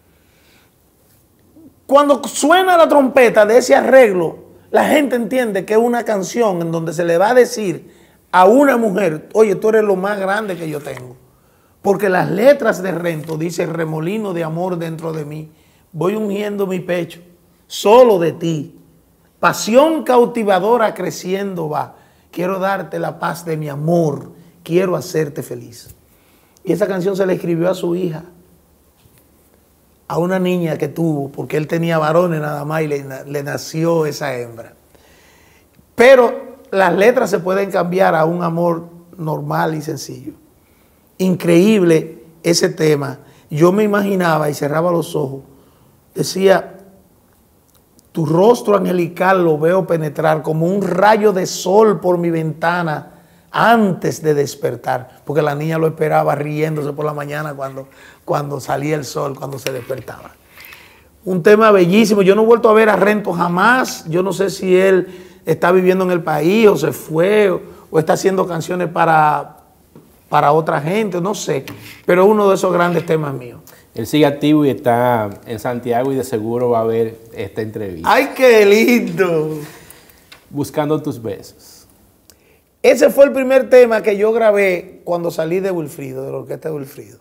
Cuando suena la trompeta de ese arreglo, la gente entiende que es una canción en donde se le va a decir a una mujer, oye, tú eres lo más grande que yo tengo. Porque las letras de Rento dicen, remolino de amor dentro de mí, voy ungiendo mi pecho, solo de ti. Pasión cautivadora creciendo va. Quiero darte la paz de mi amor, quiero hacerte feliz. Y esa canción se le escribió a su hija, a una niña que tuvo, porque él tenía varones nada más y le, le nació esa hembra. Pero las letras se pueden cambiar a un amor normal y sencillo. Increíble ese tema. Yo me imaginaba y cerraba los ojos. Decía, tu rostro angelical lo veo penetrar como un rayo de sol por mi ventana antes de despertar. Porque la niña lo esperaba riéndose por la mañana cuando, cuando salía el sol, cuando se despertaba. Un tema bellísimo. Yo no he vuelto a ver a Rento jamás. Yo no sé si él está viviendo en el país o se fue o, o está haciendo canciones para, para otra gente, no sé. Pero es uno de esos grandes temas míos. Él sigue activo y está en Santiago y de seguro va a ver esta entrevista. ¡Ay, qué lindo! Buscando tus besos. Ese fue el primer tema que yo grabé cuando salí de Wilfrido, de la orquesta de Wilfrido.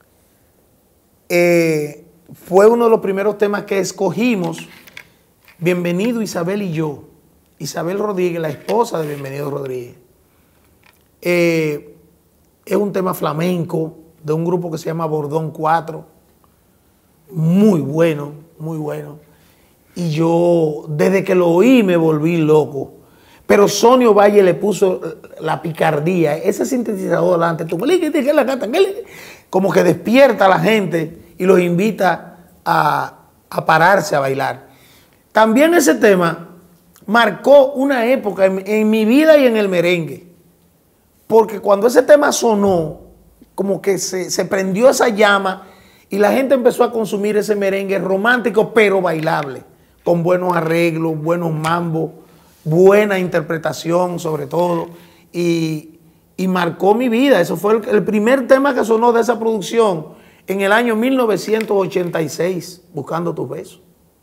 Eh, fue uno de los primeros temas que escogimos, Bienvenido Isabel y yo. Isabel Rodríguez, la esposa de Bienvenido Rodríguez. Eh, es un tema flamenco de un grupo que se llama Bordón cuatro. Muy bueno, muy bueno. Y yo, desde que lo oí, me volví loco. Pero Sonio Valle le puso la picardía, ese sintetizador delante, como que despierta a la gente y los invita a, a pararse a bailar. También ese tema marcó una época en, en mi vida y en el merengue. Porque cuando ese tema sonó, como que se, se prendió esa llama y la gente empezó a consumir ese merengue romántico pero bailable, con buenos arreglos, buenos mambos, buena interpretación sobre todo, y, y marcó mi vida. Eso fue el, el primer tema que sonó de esa producción en el año mil novecientos ochenta y seis, Buscando tus besos.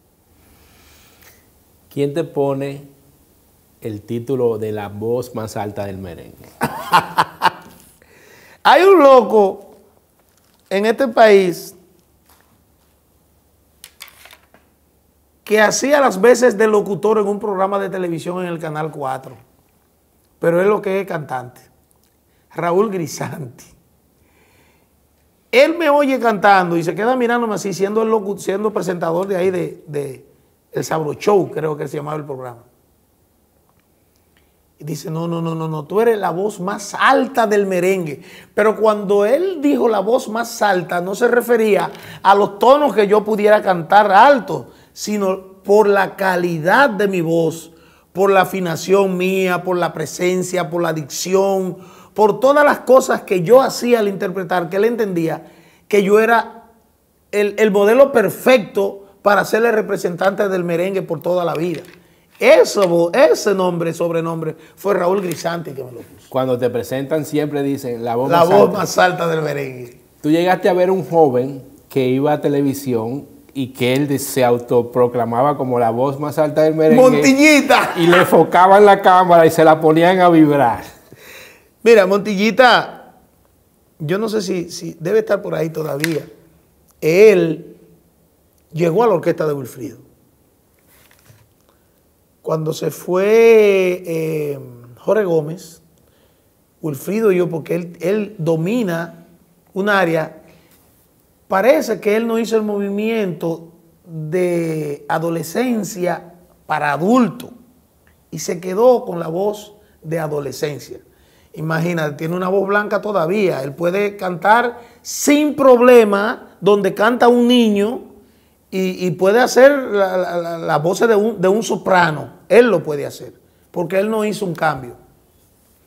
¿Quién te pone el título de la voz más alta del merengue? Hay un loco en este país que hacía las veces de locutor en un programa de televisión en el Canal cuatro, pero es lo que es cantante, Raúl Grisanti. Él me oye cantando y se queda mirándome así, siendo, el locu siendo presentador de ahí de, de El Sabro Show, creo que se llamaba el programa. Y dice, no, no, no, no, no, tú eres la voz más alta del merengue. Pero cuando él dijo la voz más alta, no se refería a los tonos que yo pudiera cantar alto, sino por la calidad de mi voz, por la afinación mía, por la presencia, por la dicción, por todas las cosas que yo hacía al interpretar, que él entendía que yo era el, el modelo perfecto para ser el representante del merengue por toda la vida. Eso, ese nombre, sobrenombre, fue Raúl Grisanti que me lo puso. Cuando te presentan siempre dicen la voz, la más, voz alta. más alta del merengue. Tú llegaste a ver un joven que iba a televisión y que él se autoproclamaba como la voz más alta del merengue. Montillita. Y le enfocaban la cámara y se la ponían a vibrar. Mira, Montillita, yo no sé si, si debe estar por ahí todavía. Él llegó a la orquesta de Wilfrido. Cuando se fue eh, Jorge Gómez, Wilfrido y yo, porque él, él domina un área, parece que él no hizo el movimiento de adolescencia para adulto y se quedó con la voz de adolescencia. Imagínate, tiene una voz blanca todavía, él puede cantar sin problema donde canta un niño y, y puede hacer la, la, la, la voz de un, de un soprano, él lo puede hacer, porque él no hizo un cambio.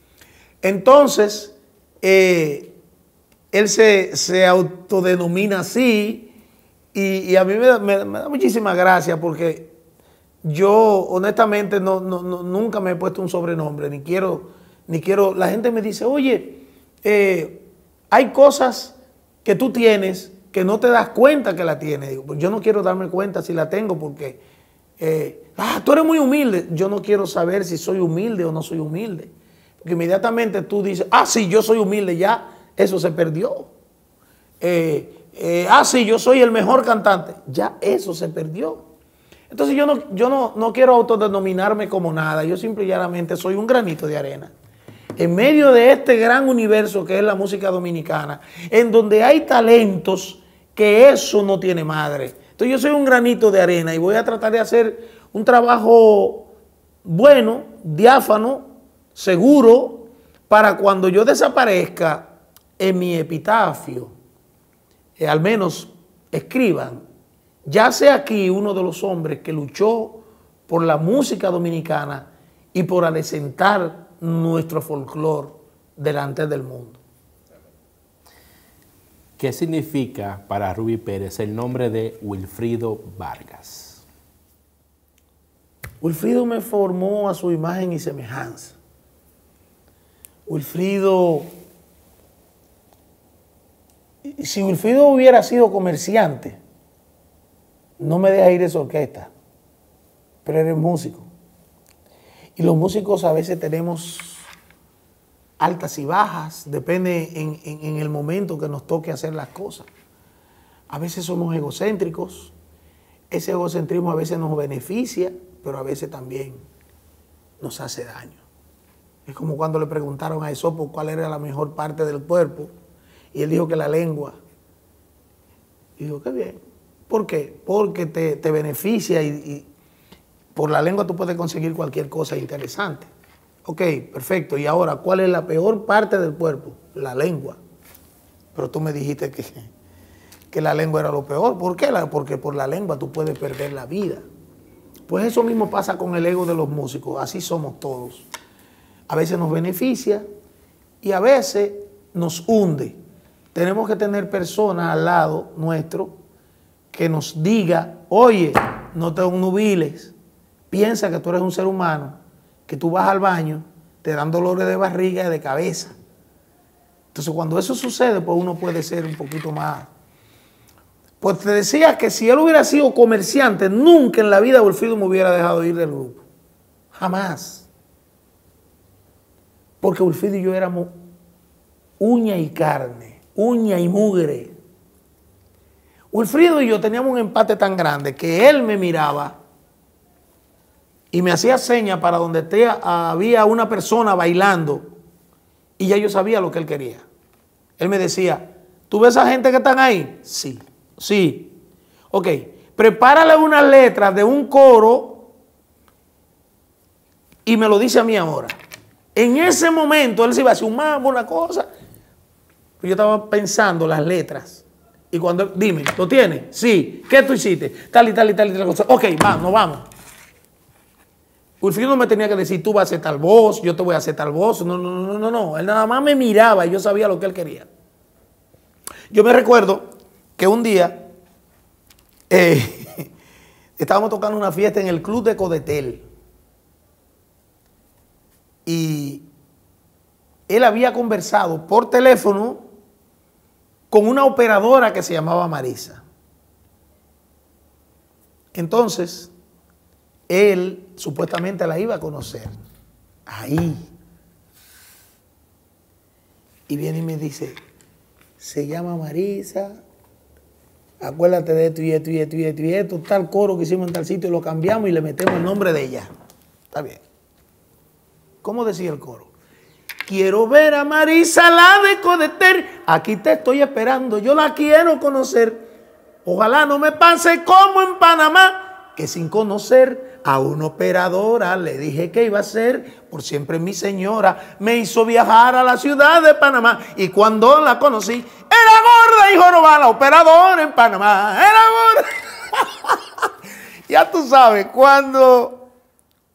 Entonces, eh, él se, se autodenomina así y, y a mí me, me, me da muchísima gracia porque yo honestamente no, no, no, nunca me he puesto un sobrenombre, ni quiero, ni quiero. La gente me dice, oye, eh, hay cosas que tú tienes que no te das cuenta que la tienes. Digo, pues yo no quiero darme cuenta si la tengo porque, eh, ah, tú eres muy humilde. Yo no quiero saber si soy humilde o no soy humilde. Porque inmediatamente tú dices, ah, sí, yo soy humilde, ya eso se perdió. Eh, eh, ah, sí, yo soy el mejor cantante, ya eso se perdió. Entonces yo no, yo no, no quiero autodenominarme como nada, yo simple y llanamente soy un granito de arena. En medio de este gran universo que es la música dominicana, en donde hay talentos que eso no tiene madre. Entonces yo soy un granito de arena y voy a tratar de hacer un trabajo bueno, diáfano, seguro, para cuando yo desaparezca en mi epitafio, eh, al menos escriban, ya sea aquí uno de los hombres que luchó por la música dominicana y por adecentar nuestro folclore delante del mundo. ¿Qué significa para Rubí Pérez el nombre de Wilfrido Vargas? Wilfrido me formó a su imagen y semejanza. Wilfrido, si Wilfrido hubiera sido comerciante, no me deja ir de su orquesta, pero eres músico. Y los músicos a veces tenemos altas y bajas, depende en, en, en el momento que nos toque hacer las cosas. A veces somos egocéntricos, ese egocentrismo a veces nos beneficia, pero a veces también nos hace daño. Es como cuando le preguntaron a Esopo cuál era la mejor parte del cuerpo, y él dijo que la lengua. Y dijo, qué bien. ¿Por qué? Porque te, te beneficia y, y por la lengua tú puedes conseguir cualquier cosa interesante. Ok, perfecto. Y ahora, ¿cuál es la peor parte del cuerpo? La lengua. Pero tú me dijiste que, que la lengua era lo peor. ¿Por qué? Porque por la lengua tú puedes perder la vida. Pues eso mismo pasa con el ego de los músicos. Así somos todos. A veces nos beneficia y a veces nos hunde. Tenemos que tener personas al lado nuestro que nos diga, oye, no te obnubiles, piensa que tú eres un ser humano, que tú vas al baño, te dan dolores de barriga y de cabeza. Entonces cuando eso sucede, pues uno puede ser un poquito más. Pues te decía que si él hubiera sido comerciante, nunca en la vida Wilfrido me hubiera dejado ir del grupo. Jamás. Porque Wilfrido y yo éramos uña y carne, uña y mugre. Wilfrido y yo teníamos un empate tan grande que él me miraba y me hacía señas para donde te, había una persona bailando y ya yo sabía lo que él quería. Él me decía, ¿tú ves a gente que están ahí? Sí, sí. Ok, prepárale unas letras de un coro y me lo dice a mí ahora. En ese momento él se iba a hacer un mambo, una cosa. Yo estaba pensando las letras. Y cuando, dime, ¿lo tienes? Sí. ¿Qué tú hiciste? Tal y tal y tal y tal cosa. Ok, vamos, nos vamos. Wilfrido no me tenía que decir, tú vas a hacer tal voz, yo te voy a hacer tal voz. No, no, no, no, no. Él nada más me miraba y yo sabía lo que él quería. Yo me recuerdo que un día eh, estábamos tocando una fiesta en el club de Codetel. Y él había conversado por teléfono con una operadora que se llamaba Marisa. Entonces, él supuestamente la iba a conocer. Ahí. Y viene y me dice, se llama Marisa, acuérdate de esto y esto y esto y esto y esto, tal coro que hicimos en tal sitio, lo cambiamos y le metemos el nombre de ella. Está bien. ¿Cómo decía el coro? Quiero ver a Marisa, la de Codetel. Aquí te estoy esperando, yo la quiero conocer. Ojalá no me pase como en Panamá, que sin conocer a una operadora le dije que iba a ser por siempre mi señora. Me hizo viajar a la ciudad de Panamá y cuando la conocí, era gorda y jorobada la operadora en Panamá. Era gorda. Ya tú sabes, cuando...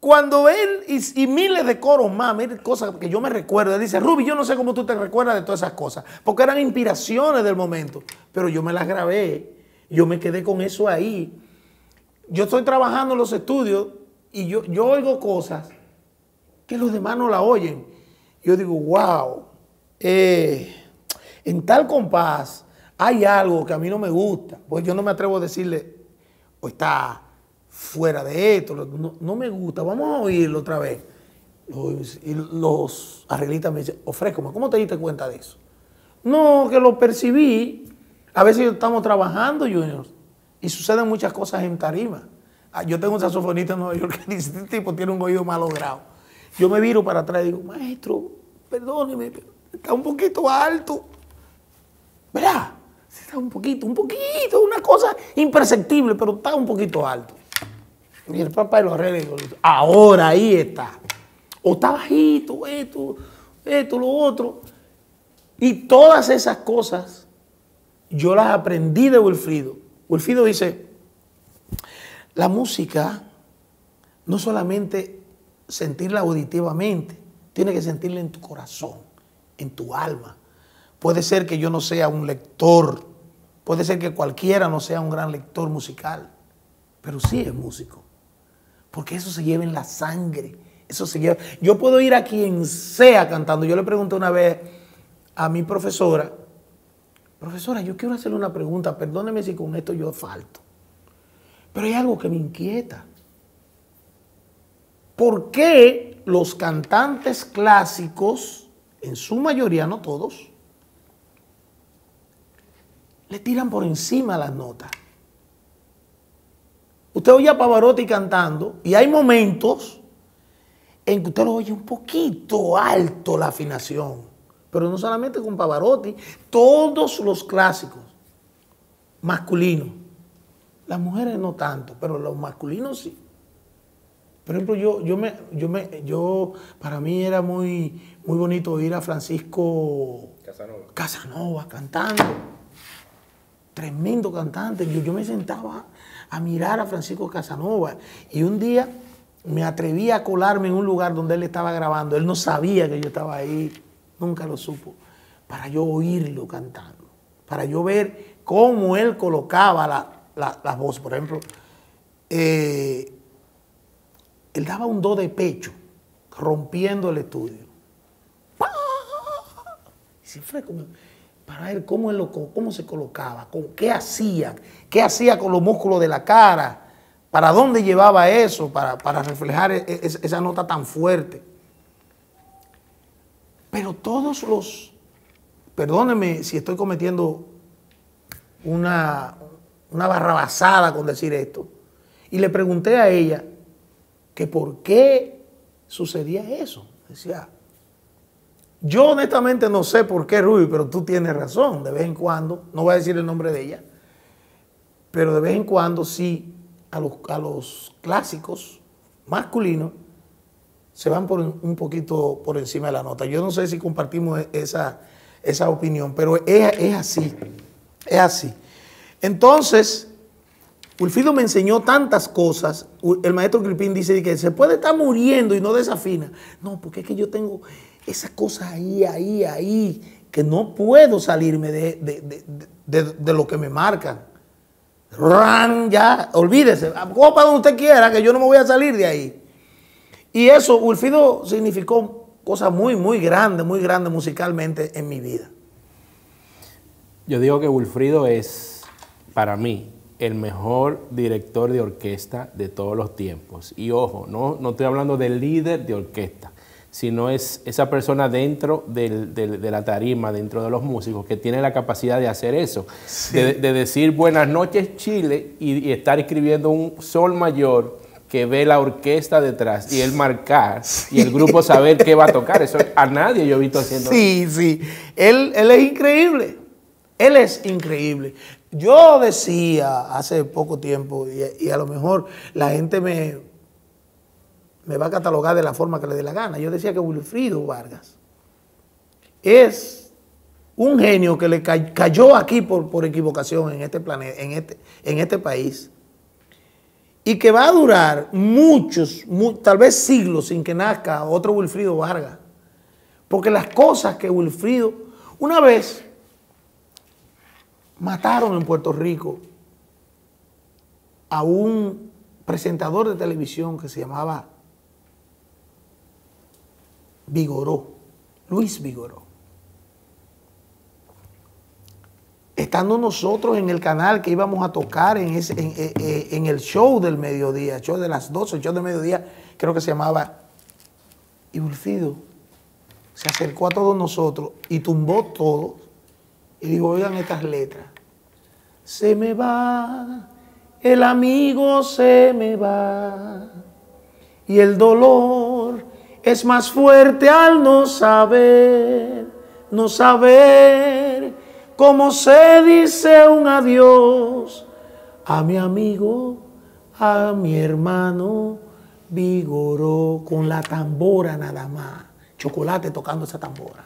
Cuando él y, y miles de coros más, mire, cosas que yo me recuerdo, él dice, Ruby, yo no sé cómo tú te recuerdas de todas esas cosas, porque eran inspiraciones del momento, pero yo me las grabé, yo me quedé con eso ahí. Yo estoy trabajando en los estudios y yo, yo oigo cosas que los demás no la oyen. Yo digo, wow, eh, en tal compás hay algo que a mí no me gusta, pues yo no me atrevo a decirle, o está fuera de esto, no, no me gusta, vamos a oírlo otra vez. Los, y los arreglistas me dicen, ofrécome, ¿cómo te diste cuenta de eso? No, que lo percibí. A veces estamos trabajando, Junior, y suceden muchas cosas en tarima. Yo tengo un saxofonista en Nueva York que dice, este tipo tiene un oído malogrado. Yo me viro para atrás y digo, maestro, perdóneme, está un poquito alto. ¿Verdad? Está un poquito, un poquito, una cosa imperceptible, pero está un poquito alto. Y el papá lo arregla y lo dice, ahora ahí está. O está bajito, esto, esto, lo otro. Y todas esas cosas yo las aprendí de Wilfrido. Wilfrido dice, la música no solamente sentirla auditivamente, tiene que sentirla en tu corazón, en tu alma. Puede ser que yo no sea un lector, puede ser que cualquiera no sea un gran lector musical, pero sí es músico, porque eso se lleva en la sangre, eso se lleva. Yo puedo ir a quien sea cantando. Yo le pregunté una vez a mi profesora, profesora, yo quiero hacerle una pregunta, perdóneme si con esto yo falto, pero hay algo que me inquieta. ¿Por qué los cantantes clásicos, en su mayoría, no todos, le tiran por encima las notas? Usted oye a Pavarotti cantando y hay momentos en que usted lo oye un poquito alto la afinación. Pero no solamente con Pavarotti, todos los clásicos masculinos. Las mujeres no tanto, pero los masculinos sí. Por ejemplo, yo, yo me, yo me, yo, para mí era muy, muy bonito oír a Francisco Casanova, Casanova cantando. Tremendo cantante. Yo, yo me sentaba a mirar a Francisco Casanova y un día me atreví a colarme en un lugar donde él estaba grabando. Él no sabía que yo estaba ahí, nunca lo supo, para yo oírlo cantando, para yo ver cómo él colocaba la, la, la voz. Por ejemplo, eh, él daba un do de pecho, rompiendo el estudio. Y se fue como, para ver cómo, él lo, cómo se colocaba, con qué hacía, qué hacía con los músculos de la cara, para dónde llevaba eso, para, para reflejar es, esa nota tan fuerte. Pero todos los, perdónenme si estoy cometiendo una, una barrabasada con decir esto, y le pregunté a ella que por qué sucedía eso. Decía, yo honestamente no sé por qué, Ruby, pero tú tienes razón. De vez en cuando, no voy a decir el nombre de ella, pero de vez en cuando sí, a los, a los clásicos masculinos se van por un poquito por encima de la nota. Yo no sé si compartimos esa, esa opinión, pero es, es así, es así. Entonces, Wilfrido me enseñó tantas cosas. El maestro Cripín dice que se puede estar muriendo y no desafina. No, porque es que yo tengo esas cosas ahí, ahí, ahí, que no puedo salirme de, de, de, de, de lo que me marcan. Ran, ya, olvídese, coja para donde usted quiera, que yo no me voy a salir de ahí. Y eso, Wilfrido significó cosas muy, muy grandes, muy grandes musicalmente en mi vida. Yo digo que Wilfrido es, para mí, el mejor director de orquesta de todos los tiempos. Y ojo, no, no estoy hablando del líder de orquesta, sino es esa persona dentro del, del, de la tarima, dentro de los músicos, que tiene la capacidad de hacer eso. Sí. De, de decir buenas noches Chile y, y estar escribiendo un sol mayor que ve la orquesta detrás y él marcar sí. Y el grupo saber qué va a tocar. Eso a nadie yo he visto haciendo sí, eso. Sí, sí. Él, él es increíble. Él es increíble. Yo decía hace poco tiempo, y, y a lo mejor la gente me, me va a catalogar de la forma que le dé la gana. Yo decía que Wilfrido Vargas es un genio que le ca cayó aquí por, por equivocación en este planeta, en este, en este país. y que va a durar muchos, mu- tal vez siglos sin que nazca otro Wilfrido Vargas. Porque las cosas que Wilfrido, una vez mataron en Puerto Rico a un presentador de televisión que se llamaba Vigoró, Luis Vigoró. Estando nosotros en el canal que íbamos a tocar en, ese, en, en, en el show del mediodía, el show de las doce, el show del mediodía, creo que se llamaba, y Wilfrido se acercó a todos nosotros y tumbó todo y dijo, oigan estas letras. Se me va, el amigo se me va y el dolor es más fuerte al no saber, no saber cómo se dice un adiós a mi amigo, a mi hermano Vigoró, con la tambora nada más. Chocolate tocando esa tambora.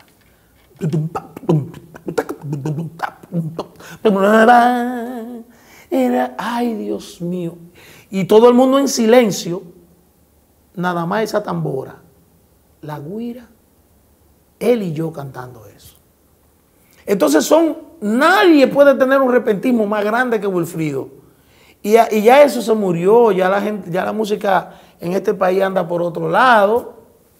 Era, ay, Dios mío. Y todo el mundo en silencio, nada más esa tambora, la güira, él y yo cantando eso. Entonces son, nadie puede tener un repentismo más grande que Wilfrido. Y, y ya eso se murió, ya la gente, ya la música en este país anda por otro lado.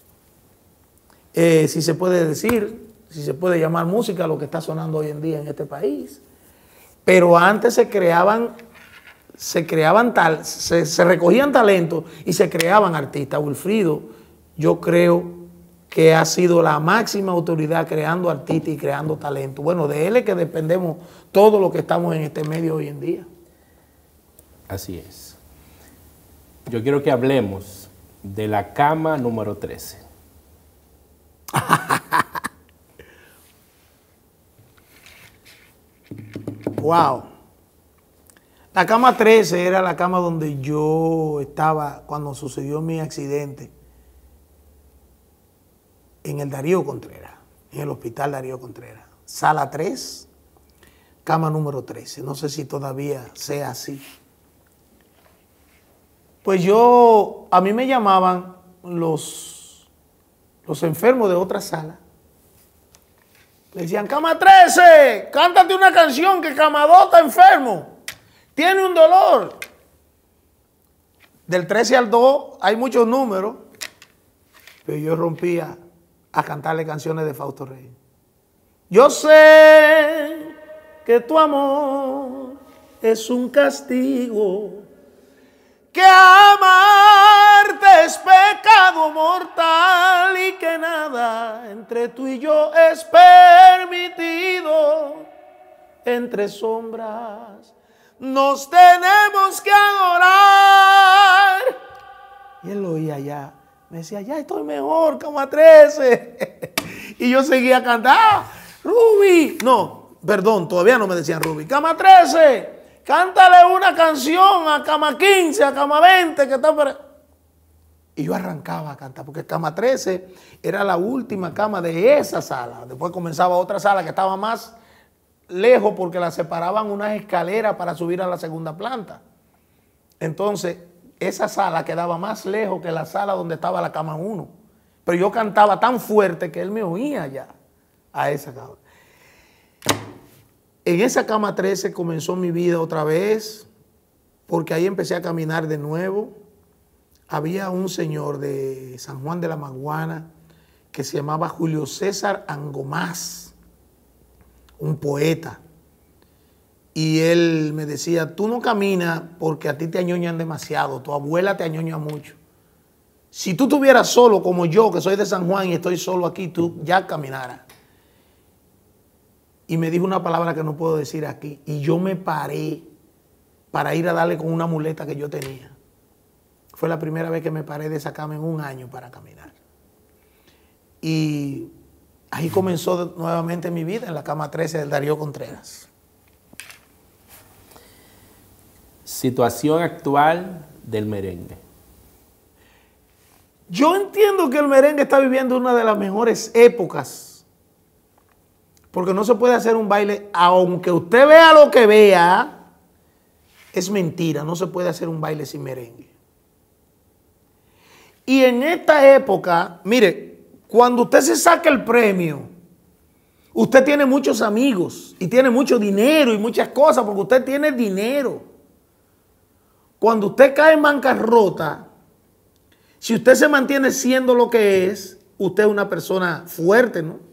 Eh, si se puede decir, si se puede llamar música lo que está sonando hoy en día en este país. Pero antes se creaban, se creaban tal, se, se recogían talentos y se creaban artistas. Wilfrido, yo creo que ha sido la máxima autoridad creando artistas y creando talento. Bueno, de él es que dependemos todo lo que estamos en este medio hoy en día. Así es. Yo quiero que hablemos de la cama número trece. Wow. La cama trece era la cama donde yo estaba cuando sucedió mi accidente en el Darío Contreras, en el hospital Darío Contreras. Sala tres, cama número trece. No sé si todavía sea así. Pues yo, a mí me llamaban los, los enfermos de otra sala. Le decían, cama trece, cántate una canción que cama dos está enfermo. Tiene un dolor. Del trece al dos hay muchos números, pero yo rompía a cantarle canciones de Fausto Reyes. Yo sé que tu amor es un castigo, que amarte es pecado mortal y que nada entre tú y yo es permitido. Entre sombras nos tenemos que adorar. Y él lo oía allá. Me decía, ya estoy mejor, cama trece. Y yo seguía cantando. ¡Ah, Ruby! No, perdón, todavía no me decían Ruby. Cama trece. Cántale una canción a cama quince, a cama veinte, que está para... Y yo arrancaba a cantar, porque cama trece era la última cama de esa sala. Después comenzaba otra sala que estaba más lejos porque la separaban unas escaleras para subir a la segunda planta. Entonces, esa sala quedaba más lejos que la sala donde estaba la cama uno. Pero yo cantaba tan fuerte que él me oía ya a esa cama. En esa cama trece comenzó mi vida otra vez, porque ahí empecé a caminar de nuevo. Había un señor de San Juan de la Maguana que se llamaba Julio César Angomás, un poeta. Y él me decía, tú no caminas porque a ti te añoñan demasiado, tu abuela te añoña mucho. Si tú estuvieras solo como yo, que soy de San Juan y estoy solo aquí, tú ya caminaras. Y me dijo una palabra que no puedo decir aquí. Y yo me paré para ir a darle con una muleta que yo tenía. Fue la primera vez que me paré de esa cama en un año para caminar. Y ahí comenzó nuevamente mi vida en la cama trece del Darío Contreras. Situación actual del merengue. Yo entiendo que el merengue está viviendo una de las mejores épocas. Porque no se puede hacer un baile, aunque usted vea lo que vea, Es mentira, no se puede hacer un baile sin merengue. Y en esta época, mire, cuando usted se saca el premio, usted tiene muchos amigos y tiene mucho dinero y muchas cosas porque usted tiene dinero. Cuando usted cae en bancarrota, si usted se mantiene siendo lo que es, usted es una persona fuerte, ¿no?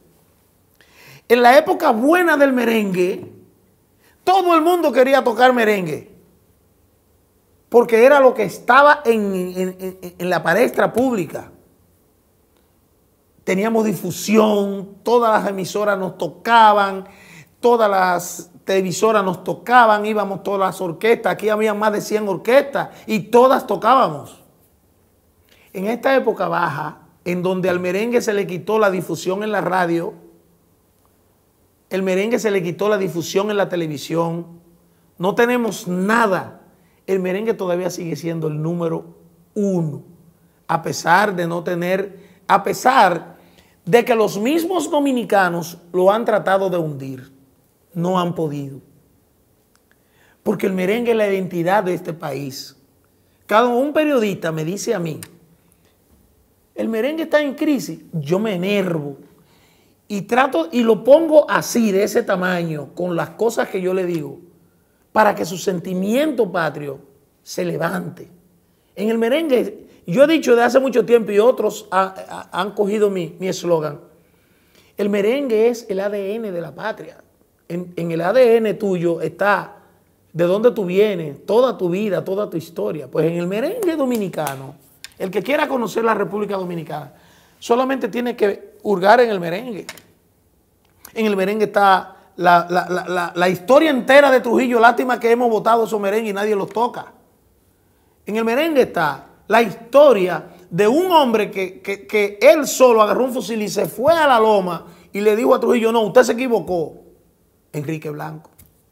En la época buena del merengue, todo el mundo quería tocar merengue. Porque era lo que estaba en, en, en, en la palestra pública. Teníamos difusión, todas las emisoras nos tocaban, todas las televisoras nos tocaban, íbamos todas las orquestas, aquí había más de cien orquestas y todas tocábamos. En esta época baja, en donde al merengue se le quitó la difusión en la radio, el merengue se le quitó la difusión en la televisión, no tenemos nada. El merengue todavía sigue siendo el número uno, a pesar de no tener, a pesar de que los mismos dominicanos lo han tratado de hundir, no han podido. Porque el merengue es la identidad de este país. Cada un periodista me dice a mí, el merengue está en crisis, yo me enervo y trato y lo pongo así, de ese tamaño, con las cosas que yo le digo, para que su sentimiento patrio se levante. En el merengue, yo he dicho de hace mucho tiempo y otros ha, ha, han cogido mi eslogan, el merengue es el A D N de la patria. En, en el A D N tuyo está de dónde tú vienes, toda tu vida, toda tu historia. Pues en el merengue dominicano, el que quiera conocer la República Dominicana, solamente tiene que hurgar en el merengue. En el merengue está La, la, la, la, la historia entera de Trujillo. Lástima que hemos votado esos merengues y nadie los toca. En el merengue está la historia de un hombre que, que, que él solo agarró un fusil y se fue a la loma y le dijo a Trujillo, no, usted se equivocó. Enrique Blanco.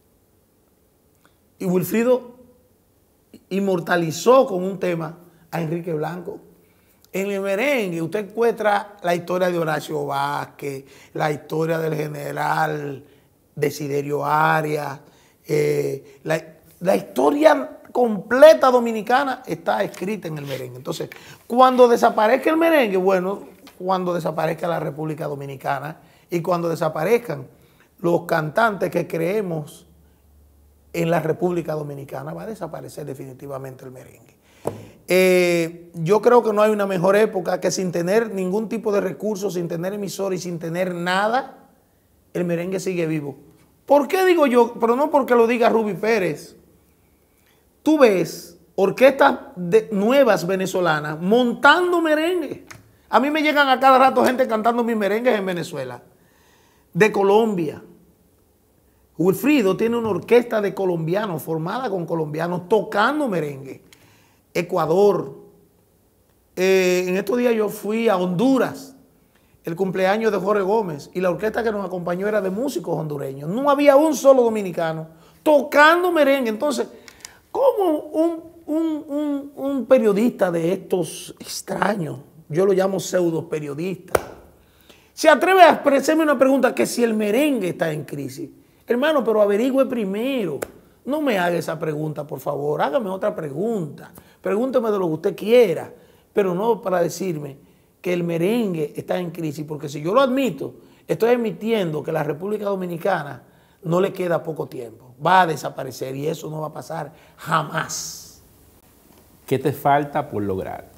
Y Wilfrido inmortalizó con un tema a Enrique Blanco. En el merengue usted encuentra la historia de Horacio Vázquez, la historia del general Desiderio Arias, eh, la, la historia completa dominicana está escrita en el merengue. Entonces, cuando desaparezca el merengue, bueno, cuando desaparezca la República Dominicana y cuando desaparezcan los cantantes que creemos en la República Dominicana, va a desaparecer definitivamente el merengue. Eh, yo creo que no hay una mejor época que sin tener ningún tipo de recursos, sin tener emisor y sin tener nada, el merengue sigue vivo. ¿Por qué digo yo? Pero no porque lo diga Ruby Pérez. Tú ves orquestas de, nuevas venezolanas montando merengue. A mí me llegan a cada rato gente cantando mis merengues en Venezuela. De Colombia. Wilfrido tiene una orquesta de colombianos, formada con colombianos, tocando merengue. Ecuador. Eh, en estos días yo fui a Honduras, el cumpleaños de Jorge Gómez, y la orquesta que nos acompañó era de músicos hondureños. No había un solo dominicano tocando merengue. Entonces, ¿cómo un, un, un, un periodista de estos extraños, yo lo llamo pseudo periodista, se atreve a expresarme una pregunta que si el merengue está en crisis? Hermano, pero averigüe primero. No me haga esa pregunta, por favor. Hágame otra pregunta. Pregúnteme de lo que usted quiera, pero no para decirme que el merengue está en crisis, porque si yo lo admito, estoy admitiendo que la República Dominicana no le queda poco tiempo. Va a desaparecer y eso no va a pasar jamás. ¿Qué te falta por lograr?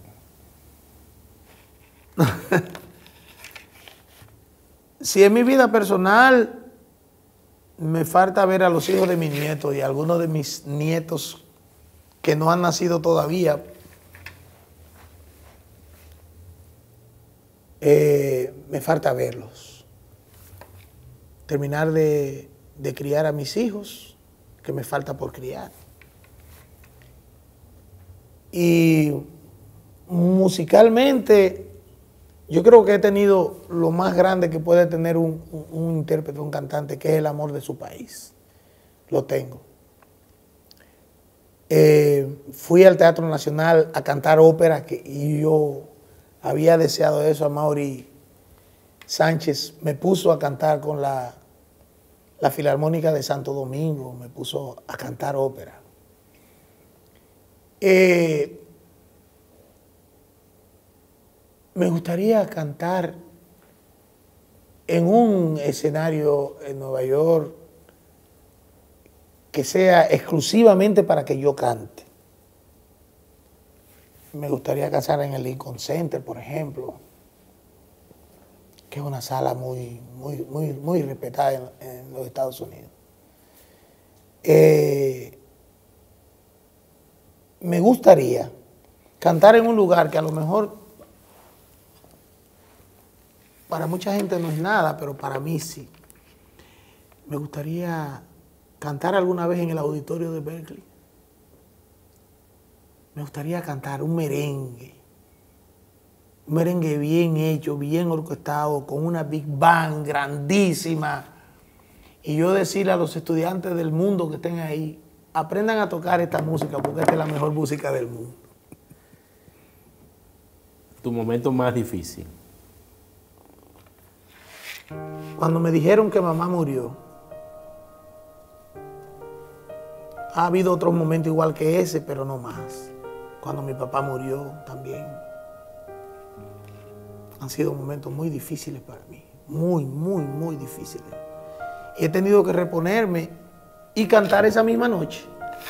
Si en mi vida personal me falta ver a los hijos de mis nietos y a algunos de mis nietos que no han nacido todavía, eh, me falta verlos. Terminar de, de criar a mis hijos, que me falta por criar. Y musicalmente, yo creo que he tenido lo más grande que puede tener un, un, un intérprete, un cantante, que es el amor de su país. Lo tengo. Eh, fui al Teatro Nacional a cantar ópera, que, y yo había deseado eso. A Mauri Sánchez me puso a cantar con la, la Filarmónica de Santo Domingo, me puso a cantar ópera. Eh, me gustaría cantar en un escenario en Nueva York que sea exclusivamente para que yo cante. Me gustaría cantar en el Lincoln Center, por ejemplo, que es una sala muy, muy, muy, muy respetada en, en los Estados Unidos. Eh, me gustaría cantar en un lugar que a lo mejor para mucha gente no es nada, pero para mí sí. Me gustaría cantar alguna vez en el auditorio de Berkeley. Me gustaría cantar un merengue. Un merengue bien hecho, bien orquestado, con una big band grandísima. Y yo decirle a los estudiantes del mundo que estén ahí, aprendan a tocar esta música porque esta es la mejor música del mundo. Tu momento más difícil. Cuando me dijeron que mamá murió, ha habido otros momentos igual que ese, pero no más. Cuando mi papá murió también. Han sido momentos muy difíciles para mí. Muy, muy, muy difíciles. Y he tenido que reponerme y cantar esa misma noche.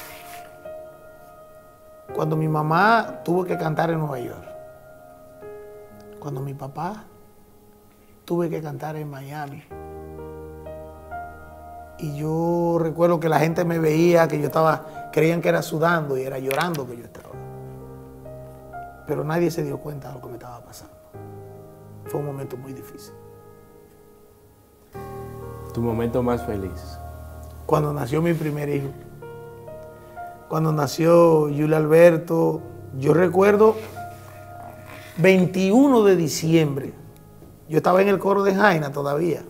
Cuando mi mamá tuvo que cantar en Nueva York. Cuando mi papá tuve que cantar en Miami. Y yo recuerdo que la gente me veía, que yo estaba, creían que era sudando y era llorando que yo estaba. Pero nadie se dio cuenta de lo que me estaba pasando. Fue un momento muy difícil. Tu momento más feliz. Cuando nació mi primer hijo. Cuando nació Julio Alberto, yo recuerdo veintiuno de diciembre. Yo estaba en el coro de Jaina todavía.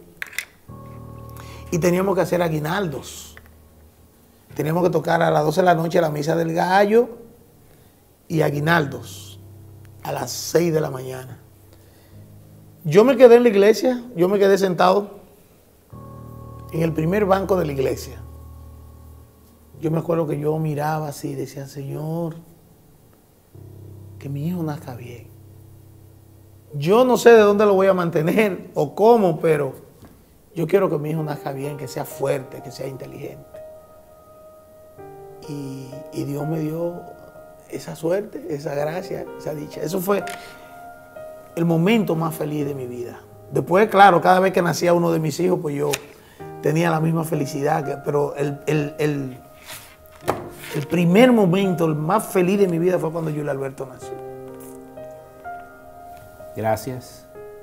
Y teníamos que hacer aguinaldos. Teníamos que tocar a las doce de la noche la misa del gallo y aguinaldos a las seis de la mañana. Yo me quedé en la iglesia, yo me quedé sentado en el primer banco de la iglesia. Yo me acuerdo que yo miraba así y decía, Señor, que mi hijo nazca bien. Yo no sé de dónde lo voy a mantener o cómo, pero yo quiero que mi hijo nazca bien, que sea fuerte, que sea inteligente. Y, y Dios me dio esa suerte, esa gracia, esa dicha. Eso fue el momento más feliz de mi vida. Después, claro, cada vez que nacía uno de mis hijos, pues yo tenía la misma felicidad, que, pero el, el, el, el primer momento, el más feliz de mi vida fue cuando Julio Alberto nació. Gracias.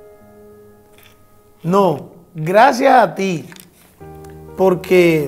No, gracias a ti, porque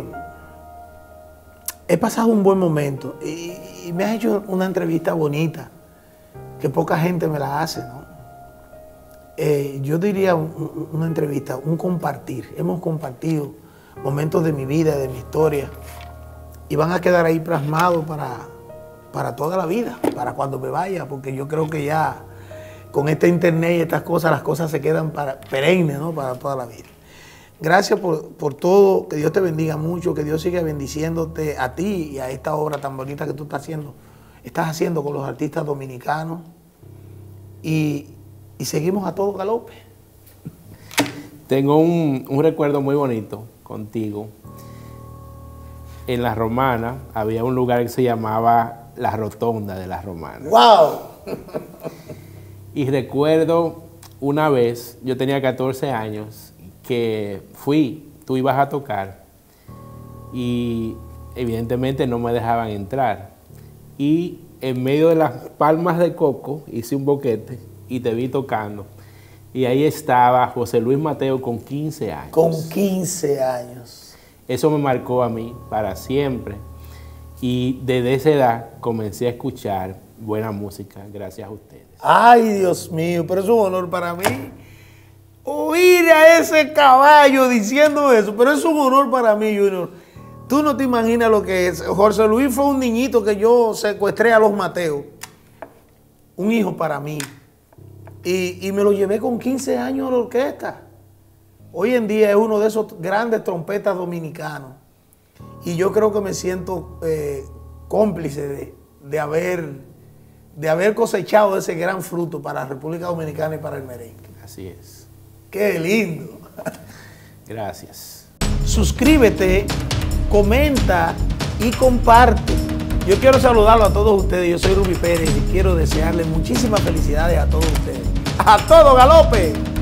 he pasado un buen momento y, y me has hecho una entrevista bonita, que poca gente me la hace, ¿no? Eh, yo diría un, una entrevista, un compartir. Hemos compartido momentos de mi vida, de mi historia, y van a quedar ahí plasmados para, para toda la vida, para cuando me vaya, porque yo creo que ya con este internet y estas cosas, las cosas se quedan para, perennes, ¿no? Para toda la vida. Gracias por, por todo, que Dios te bendiga mucho, que Dios siga bendiciéndote a ti y a esta obra tan bonita que tú estás haciendo, estás haciendo con los artistas dominicanos, y, y seguimos a todo galope. Tengo un, un recuerdo muy bonito contigo. En La Romana había un lugar que se llamaba La Rotonda de La Romana. ¡Wow! Y recuerdo una vez, yo tenía catorce años, que fui, tú ibas a tocar y evidentemente no me dejaban entrar. Y en medio de las palmas de coco hice un boquete y te vi tocando. Y ahí estaba José Luis Mateo con quince años. Con quince años. Eso me marcó a mí para siempre. Y desde esa edad comencé a escuchar buena música gracias a ustedes. Ay, Dios mío, pero es un honor para mí oír a ese caballo diciendo eso, pero es un honor para mí, Junior. Tú no te imaginas lo que es. José Luis fue un niñito que yo secuestré a los Mateos, un hijo para mí, y, y me lo llevé con quince años a la orquesta. Hoy en día es uno de esos grandes trompetas dominicanos, y yo creo que me siento eh, cómplice de, de haber, de haber cosechado ese gran fruto para la República Dominicana y para el merengue. Así es. ¡Qué lindo! Gracias. Suscríbete, comenta y comparte. Yo quiero saludarlo a todos ustedes. Yo soy Ruby Pérez y quiero desearles muchísimas felicidades a todos ustedes. ¡A todo galope!